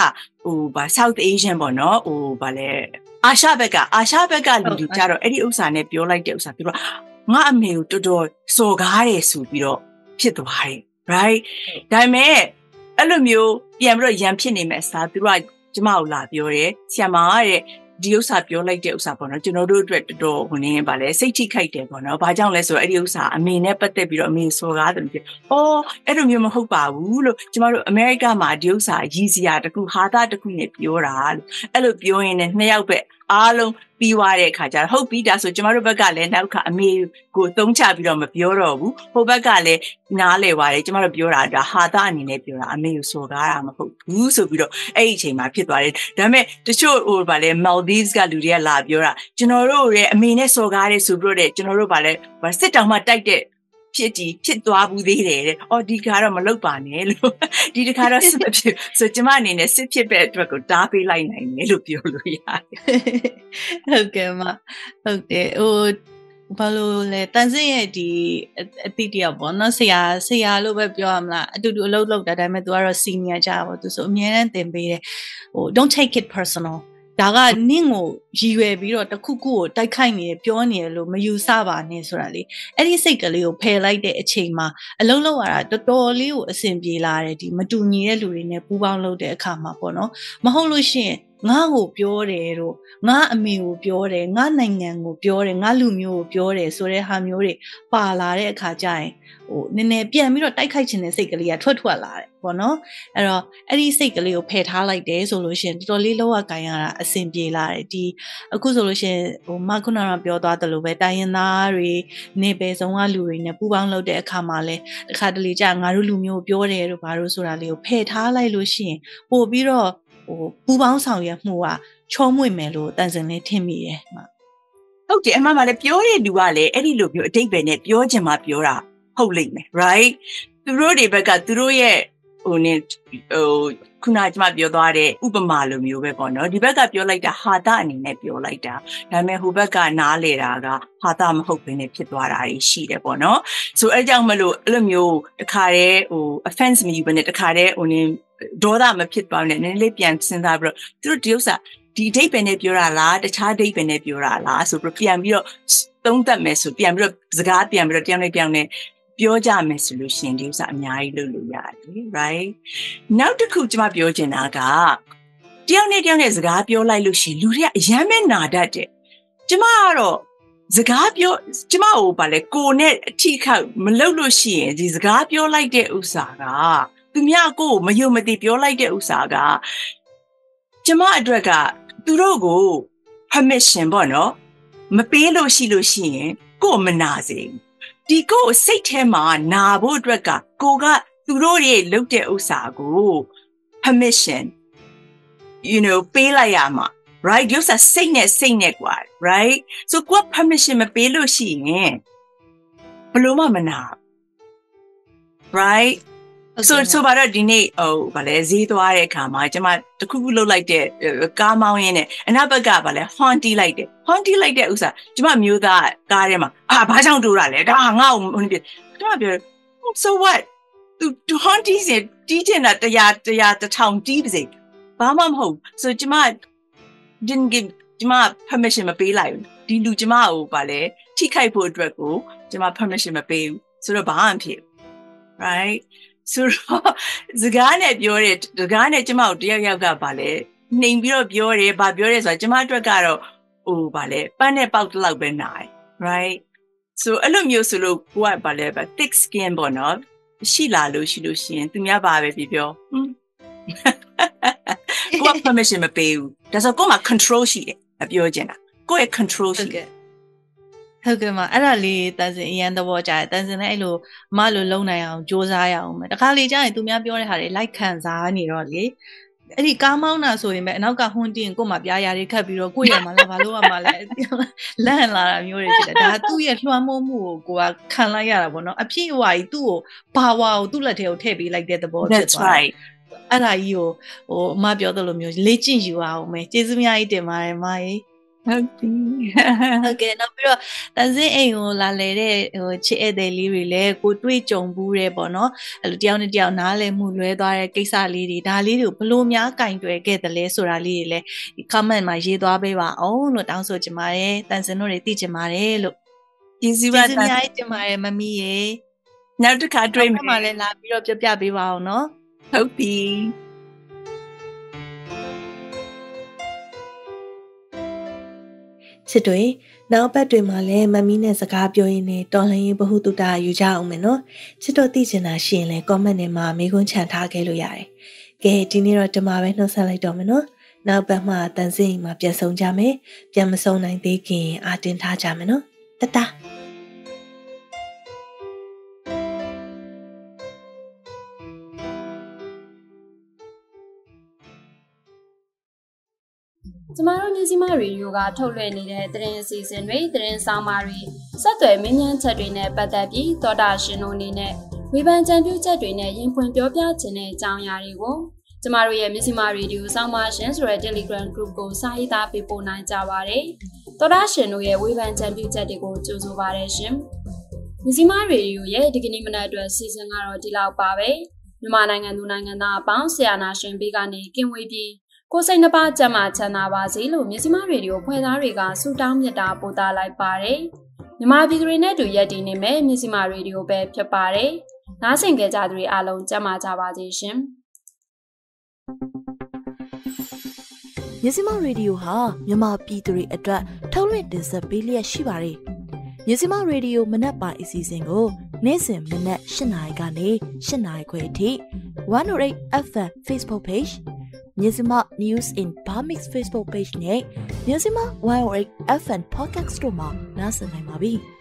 South Asian ပေါ့နော်ဗာလဲအာရှဘက်ကလူတွေကြတော့အဲ့ဒီဥစ္စာနဲ့ပြောလိုက်တဲ့ဥစ္စာပြီးတော့ငါအမေကိုတော်တော်စော်ကားတယ်ဆိုပြီးတော့ဖြစ်သွားတယ် right ဒါပေမဲ့အဲ့လိုမျိုးပြန်ပြီးတော့ရန်ဖြစ်နေမဲ့အစားသူတို့ကကျမကိုလာပြောတယ်ဆရာမတဲ့ဒီဥစ္စာပြောလိုက်တဲ့ဥစ္စာပေါ့နော်ကျွန်တော်တို့အတွက်တော်တော်ဗာလဲစိတ်ထိခိုက်တယ်ပေါ့နော်ဘာကြောင့်လဲဆိုတော့အဲ့ဒီဥစ္စာအမေနဲ့ပတ်သက်ပြီးတော့အမေစော်ကားတယ်ဖြစ်အဲ့လိုမျိုးမဟုတ်ပါဘူးလို့ကျမတို့အမေရိကမှာဒီဥစ္စာရည်စရာတခုဟာသတခုနဲ့ပြောတာလို့အဲ့လိုပြောရင်လည်းနှစ်ယောက်ပဲအားလုံးပြီးသွားတဲ့အခါကျတော့ဟုတ်ပြီဒါဆိုကျမတို့ဘက်ကလည်းနောက်ခါအမေကိုသုံးချပြီးတော့မပြောတော့ဘူးဟိုဘက်ကလည်းနားလဲပါတယ်ကျမတို့ပြောတာဒါဟာသအနေနဲ့ပြောတာအမေကိုစော်ကားတာမဟုတ်ဘူးဆိုပြီးတော့အဲ့ဒီအချိန်မှာဖြစ်သွားတယ်ဒါပေမဲ့တချို့ဗာလဲ Maldives ကလူတွေကလာပြောတာကျွန်တော်တို့ရဲ့အမေနဲ့စော်ကားတယ်ဆိုပြီးတော့ကျွန်တော်တို့ဗာလဲစစ်တောင်မှတိုက်တဲ့ဖြစ်သွားဘူးသေးတယ်တဲ့ဒီခါတော့မလုပ်ပါနဲ့လို့ဒီတခါတော့စစ်မဖြစ်ဆိုကျမအနေနဲ့စစ်ဖြစ်တဲ့အတွက်ကိုတားပေးလိုက်နိုင်တယ်လို့ပြောလို့ရတယ်
ဟုတ်ကဲ့မဟုတ်တယ်ဘာလို့လဲတန်စင်ရဲ့ဒီအတိတယောက်ပေါ့နော်ဆရာလို့ပဲပြောရမလားအတူတူအလုပ်လုပ်တာဒါပေမဲ့ तू ကတော့ senior ကြပါဘူး तू ဆိုအမြဲတမ်းသင်ပေးတယ်don't take it personal
ဒါကနင့်ကိုရည်ရွယ်ပြီးတော့တစ်ခုခုကိုတိုက်ခိုက်နေပြောနေလို့မယူဆပါနဲ့ဆိုတာလေအဲ့ဒီစိတ်ကလေးကိုဖယ်လိုက်တဲ့အချိန်မှာအလုံးလုံးရတာတော်တော်လေးကိုအဆင်ပြေလာတယ်ဒီမတူညီတဲ့လူတွေနဲ့ပူးပေါင်းလုပ်တဲ့အခါမှာပေါ့နော်မဟုတ်လို့ရှိရင်ငါ့ကိုပြောတယ်တို့ငါအမေကိုပြောတယ်ငါနိုင်ငံကိုပြောတယ်ငါလူမျိုးကိုပြောတယ်ဆိုတဲ့ဟာမျိုးတွေပါလာတဲ့အခါကျရင်နည်းနည်းပြန်ပြီးတော့တိုက်ခိုက်ခြင်းတဲ့စိတ်ကလေးကထွက်လာတယ်ပေါ့နော်အဲ့တော့အဲ့ဒီစိတ်ကလေးကိုဖယ်ထားလိုက်တယ်ဆိုလို့ရှိရင်တော်တော်လေးလောက်ရကိုင်ရတာအဆင်ပြေလာတယ်ဒီအခုဆိုလို့ရှိရင်မခုနကပြောသွားသလိုပဲတိုင်းရင်းသားတွေနေပယ်ဆုံးကလူတွေနဲ့ပူးပေါင်းလုပ်တဲ့အခါမှာလဲတစ်ခါတလေကြာငါတို့လူမျိုးကိုပြောတယ်တို့ဘာလို့ဆိုတာလေးကိုဖယ်ထားလိုက်လို့ရှိရင်ပို့ပြီးတော့ပူပေါင်းဆောင်ရွက်မှုကချောမွေ့မယ်လို့တန်စင်လေးထင်မိတယ်
ဟုတ်တယ်အမှန်ပါလေပြောတဲ့လူကလည်းအဲ့ဒီလိုမျိုးအတိတ်ပဲနဲ့ပြောချင်မှပြောတာဟုတ်လိမ့်မယ် right သူတို့တွေဘက်ကသူတို့ရဲ့ခုနကျမပြောသွားတဲ့ဥပမာလိုမျိုးပဲပေါ့နော်ဒီဘက်ကပြောလိုက်တာဟာတာအနေနဲ့ပြောလိုက်တာဒါပေမဲ့ဟိုဘက်ကနားလေတာကဟာတာမဟုတ်ဘဲနဲ့ဖြစ်သွားတာရှိတယ်ပေါ့နော်ဆိုအဲ့ကြောင့်မလို့အဲ့လိုမျိုးတခါတည်းoffense မယူဘဲနဲ့တခါတည်းဒေါသမဖြစ်သွားနဲ့နည်းနည်းလေးပြန်စဉ်းစားပြီးတော့သူတို့ဒီဥစ္စာဒီဒိတ်ပဲနဲ့ပြောတာလားတခြားဒိတ်ပဲနဲ့ပြောတာလားဆိုပြီးပြန်ပြီးတော့သုံးသပ်မယ်ဆိုပြန်ပြီးတော့စကားပြန်ပြီးတော့တယောက်နဲ့တယောက်နဲ့ပြောကြမယ်ဆိုလို့ရှိရင်ဒီဥစ္စာအများကြီးလုပ်လို့ရတယ် right နောက်တစ်ခုကျွန်မပြောချင်တာကတယောက်နဲ့တယောက်နဲ့စကားပြောလိုက်လို့ရှိရင်လူတွေကအယမ်းပဲနာတတ်တယ်ကျွန်မကတော့စကားပြောကျွန်မဟိုပါလေကိုနဲ့အထိခောက်မလုပ်လို့ရှိရင်ဒီစကားပြောလိုက်တဲ့ဥစ္စာကသူများကိုမယုံမသိပြောလိုက်တဲ့ဥစ္စာကကျွန်မအတွက်ကသူတို့ကို permission ပေါ့နော်မပေးလို့ရှိရင်ကိုမနာစေဒီကိုစိတ်ထဲမှာနာဖို့အတွက်ကကိုကသူတို့ရဲ့လုပ်တဲ့ဥစ္စာကို permissionပေးလိုက်ရမှာ right ဒီဥစ္စာစိတ်နဲ့ကွာ right so ကို permission မပေးလို့ရှိရင်ဘလို့မှမနာ right so ဘာတော့ဒီနေ့ဗာလဲဈေးသွားတဲ့အခါမှာကျွန်မတခုခုလှုပ်လိုက်တဲ့ကားမောင်းရင်းနဲ့အနောက်ဘက်ကဗာလဲဟွန်တီးလိုက်တဲ့ဥစ္စာကျွန်မမျိုးသားကားထဲမှာဘာကြောင့်တိုးတာလဲဒါငါ့ကိုကျွန်မပြော so what သူဟွန်တီးစတီးချင်တာ100 တီးပါစေဘာမှမဟုတ် so ကျွန်မ didn't give ကျွန်မ permission မပေးလိုက်ဘူးဒီလူကျွန်မကိုဗာလဲထိခိုက်ဖို့အတွက်ကိုကျွန်မ permission မပေးဘူးဆိုတော့ဘာမှမဖြစ် rightဆိုတော့စကားနဲ့ပြောတဲ့စကားနဲ့ကျမတို့တယောက်ကဗာလဲနှိမ်ပြီးတော့ပြောတယ်ဗာပြောတယ်ဆိုတာကျမအတွက်ကတော့ဗာလဲပန်းနဲ့ပေါက်တလောက်ပဲနား right so အဲ့လိုမျိုးဆိုလို့ကိုကဗာလဲ thick skin ပေါ့နော်ရှိလာလို့ရှိရင်သူများပါပဲပြောကိုက permission မပေးဘူးဒါဆိုကိုမှ control ရှိတယ်ပြောချင်တာကိုရဲ့ control ရှိတယ်
ဟုတ်ကဲ့မအဲ့ဒါလေးတန်စင်အရန်သဘောကျတယ်တန်စင်လည်းအဲ့လိုမလိုလုံနိုင်အောင်စူးစမ်းရအောင်မယ်တခါလေကြာရင်သူများပြောတဲ့ဟာတွေလိုက်ခံစားနေတော့လေအဲ့ဒီကားမောင်းတာဆိုရင်ပဲအနောက်ကဟွန်းတင်ကိုမှပြားရာတွေခတ်ပြီးတော့ကိုယ့်ရမှာလားဘာလို့ရမှာလဲလန့်လာတာမျိုးတွေဖြစ်တယ်ဒါသူ့ရဲ့လွှမ်းမိုးမှုကိုကိုကခံလိုက်ရတာပေါ့နော်အပြည့်အဝကြီးသူ့ကိုဘာဝကိုသူ့လက်ထဲကိုထည့်ပေးလိုက်တဲ့သဘောဖြစ်သွားတယ်အဲ့ဒါကြီးကိုအမပြောသလိုမျိုးလေ့ကျင့်ယူအောင်မယ်ကျေးဇူးများကြီးတင်ပါတယ်မကြီး
ဟုတ်ပြီ
ဟုတ်ကဲ့နောက်ပြီးတော့တန်စင်းအိမ်ကိုလာလေတဲ့ချစ်ဧည့်သည်လေးတွေလည်းကိုတွေ့ကြုံဘူးတယ်ပေါ့နော်အဲ့လိုတယောက်နဲ့တယောက်နားလည်မှုလွဲသွားတဲ့ကိစ္စလေးတွေဒါလေးတွေကိုဘလို့များကင်တွယ်ခဲ့တယ်လဲဆိုတာလေးတွေလည်းဒီ comment မှာရေးသွားပေးပါအောင်လို့တောင်းဆိုချင်ပါတယ်တန်စင်းတို့တွေသိချင်ပါတယ်လို့
ကျေးဇူးပါ
ကျေးဇူးများတင်ပါတယ်မမီးရေ
နောက်တစ်ခါတွေ့မယ်
မှာလည်းလာပြီးတော့ပြပေးပါအောင်နော်
ဟုတ်ပြီ
ချစ်တွေနောက်ပတ်တွေမှာလည်းမမီးနဲ့စကားပြောရင်းနဲ့တော်လှန်ရေးဘဟုတုတယူကြအောင်မယ်နော်ချစ်တို့သိချင်တာရှိရင်လည်း comment ထဲမှာမေးခွန်းချန်ထားခဲ့လို့ရတယ်ကဲဒီနေ့တော့ဒီမှာပဲနှုတ်ဆက်လိုက်တော့မယ်နော်နောက်ပတ်မှာတန်စင်းမှာပြန်ဆုံကြမယ်ပြန်မဆုံနိုင်သေးခင်အာတင်ထားကြမယ်နော်တတ
ကျမတို့မျိုးစိမရေဒီယိုကထုတ်လွှင့်နေတဲ့သတင်းအစီအစဉ်တွေသတင်းဆောင်မာတွေဆက်သွယ်မင်းမြန်းချက်တွေနဲ့ပတ်သက်ပြီးသောတာရှင်တို့အနေနဲ့ဝေဖန်ကြံပြုချက်တွေနဲ့ရင်ဖွင့်ပြောပြခြင်းတဲ့အကြောင်းအရာတွေကိုကျမတို့ရဲ့မျိုးစိမရေဒီယိုဆောင်မာရှင်ဆိုတဲ့ Telegram Group ကိုစာရေးသားပေးပို့နိုင်ကြပါတယ်။သောတာရှင်တို့ရဲ့ဝေဖန်ကြံပြုချက်တွေကိုကြိုဆိုပါရရှင်။မျိုးစိမရေဒီယိုရဲ့ဒီကနေ့မနက်အတွက်စီစဉ်ကတော့ဒီလောက်ပါပဲ။မြန်မာနိုင်ငံသူနိုင်ငံသားအပေါင်းဆရာနာရှင်ဘေးကနေကင်ဝေးပြီးကိုစိတ်နှပါကျမ်းမာချမ်းသာပါစေလို့မြစီမရေဒီယိုဖွဲ့သားတွေကဆုတောင်းမြတ်တာပို့သလိုက်ပါတယ်မြန်မာပြည်သူတွေနဲ့တူရက်တည်နေမဲ့မြစီမရေဒီယိုပဲဖြစ်ပါတယ်နားဆင်ကြကြသူတွေအားလုံးကျမ်းမာကြပါစေရှင်
မြစီမရေဒီယိုဟာမြန်မာပြည်သူတွေအတွက်ထုတ်လွှင့်တင်ဆက်ပေးလျက်ရှိပါတယ်မြစီမရေဒီယိုမနက်ပိုင်းအစီအစဉ်ကိုနေ့စဉ်မနက်၈ နာရီကနေ၈ နာရီခွဲအထိ108 FM Facebook Page မြစီမ News in Bamix Facebook Page နဲ့မြစီမ108 FM Podcast တို့မှာနားဆင်နိုင်ပါပြီ။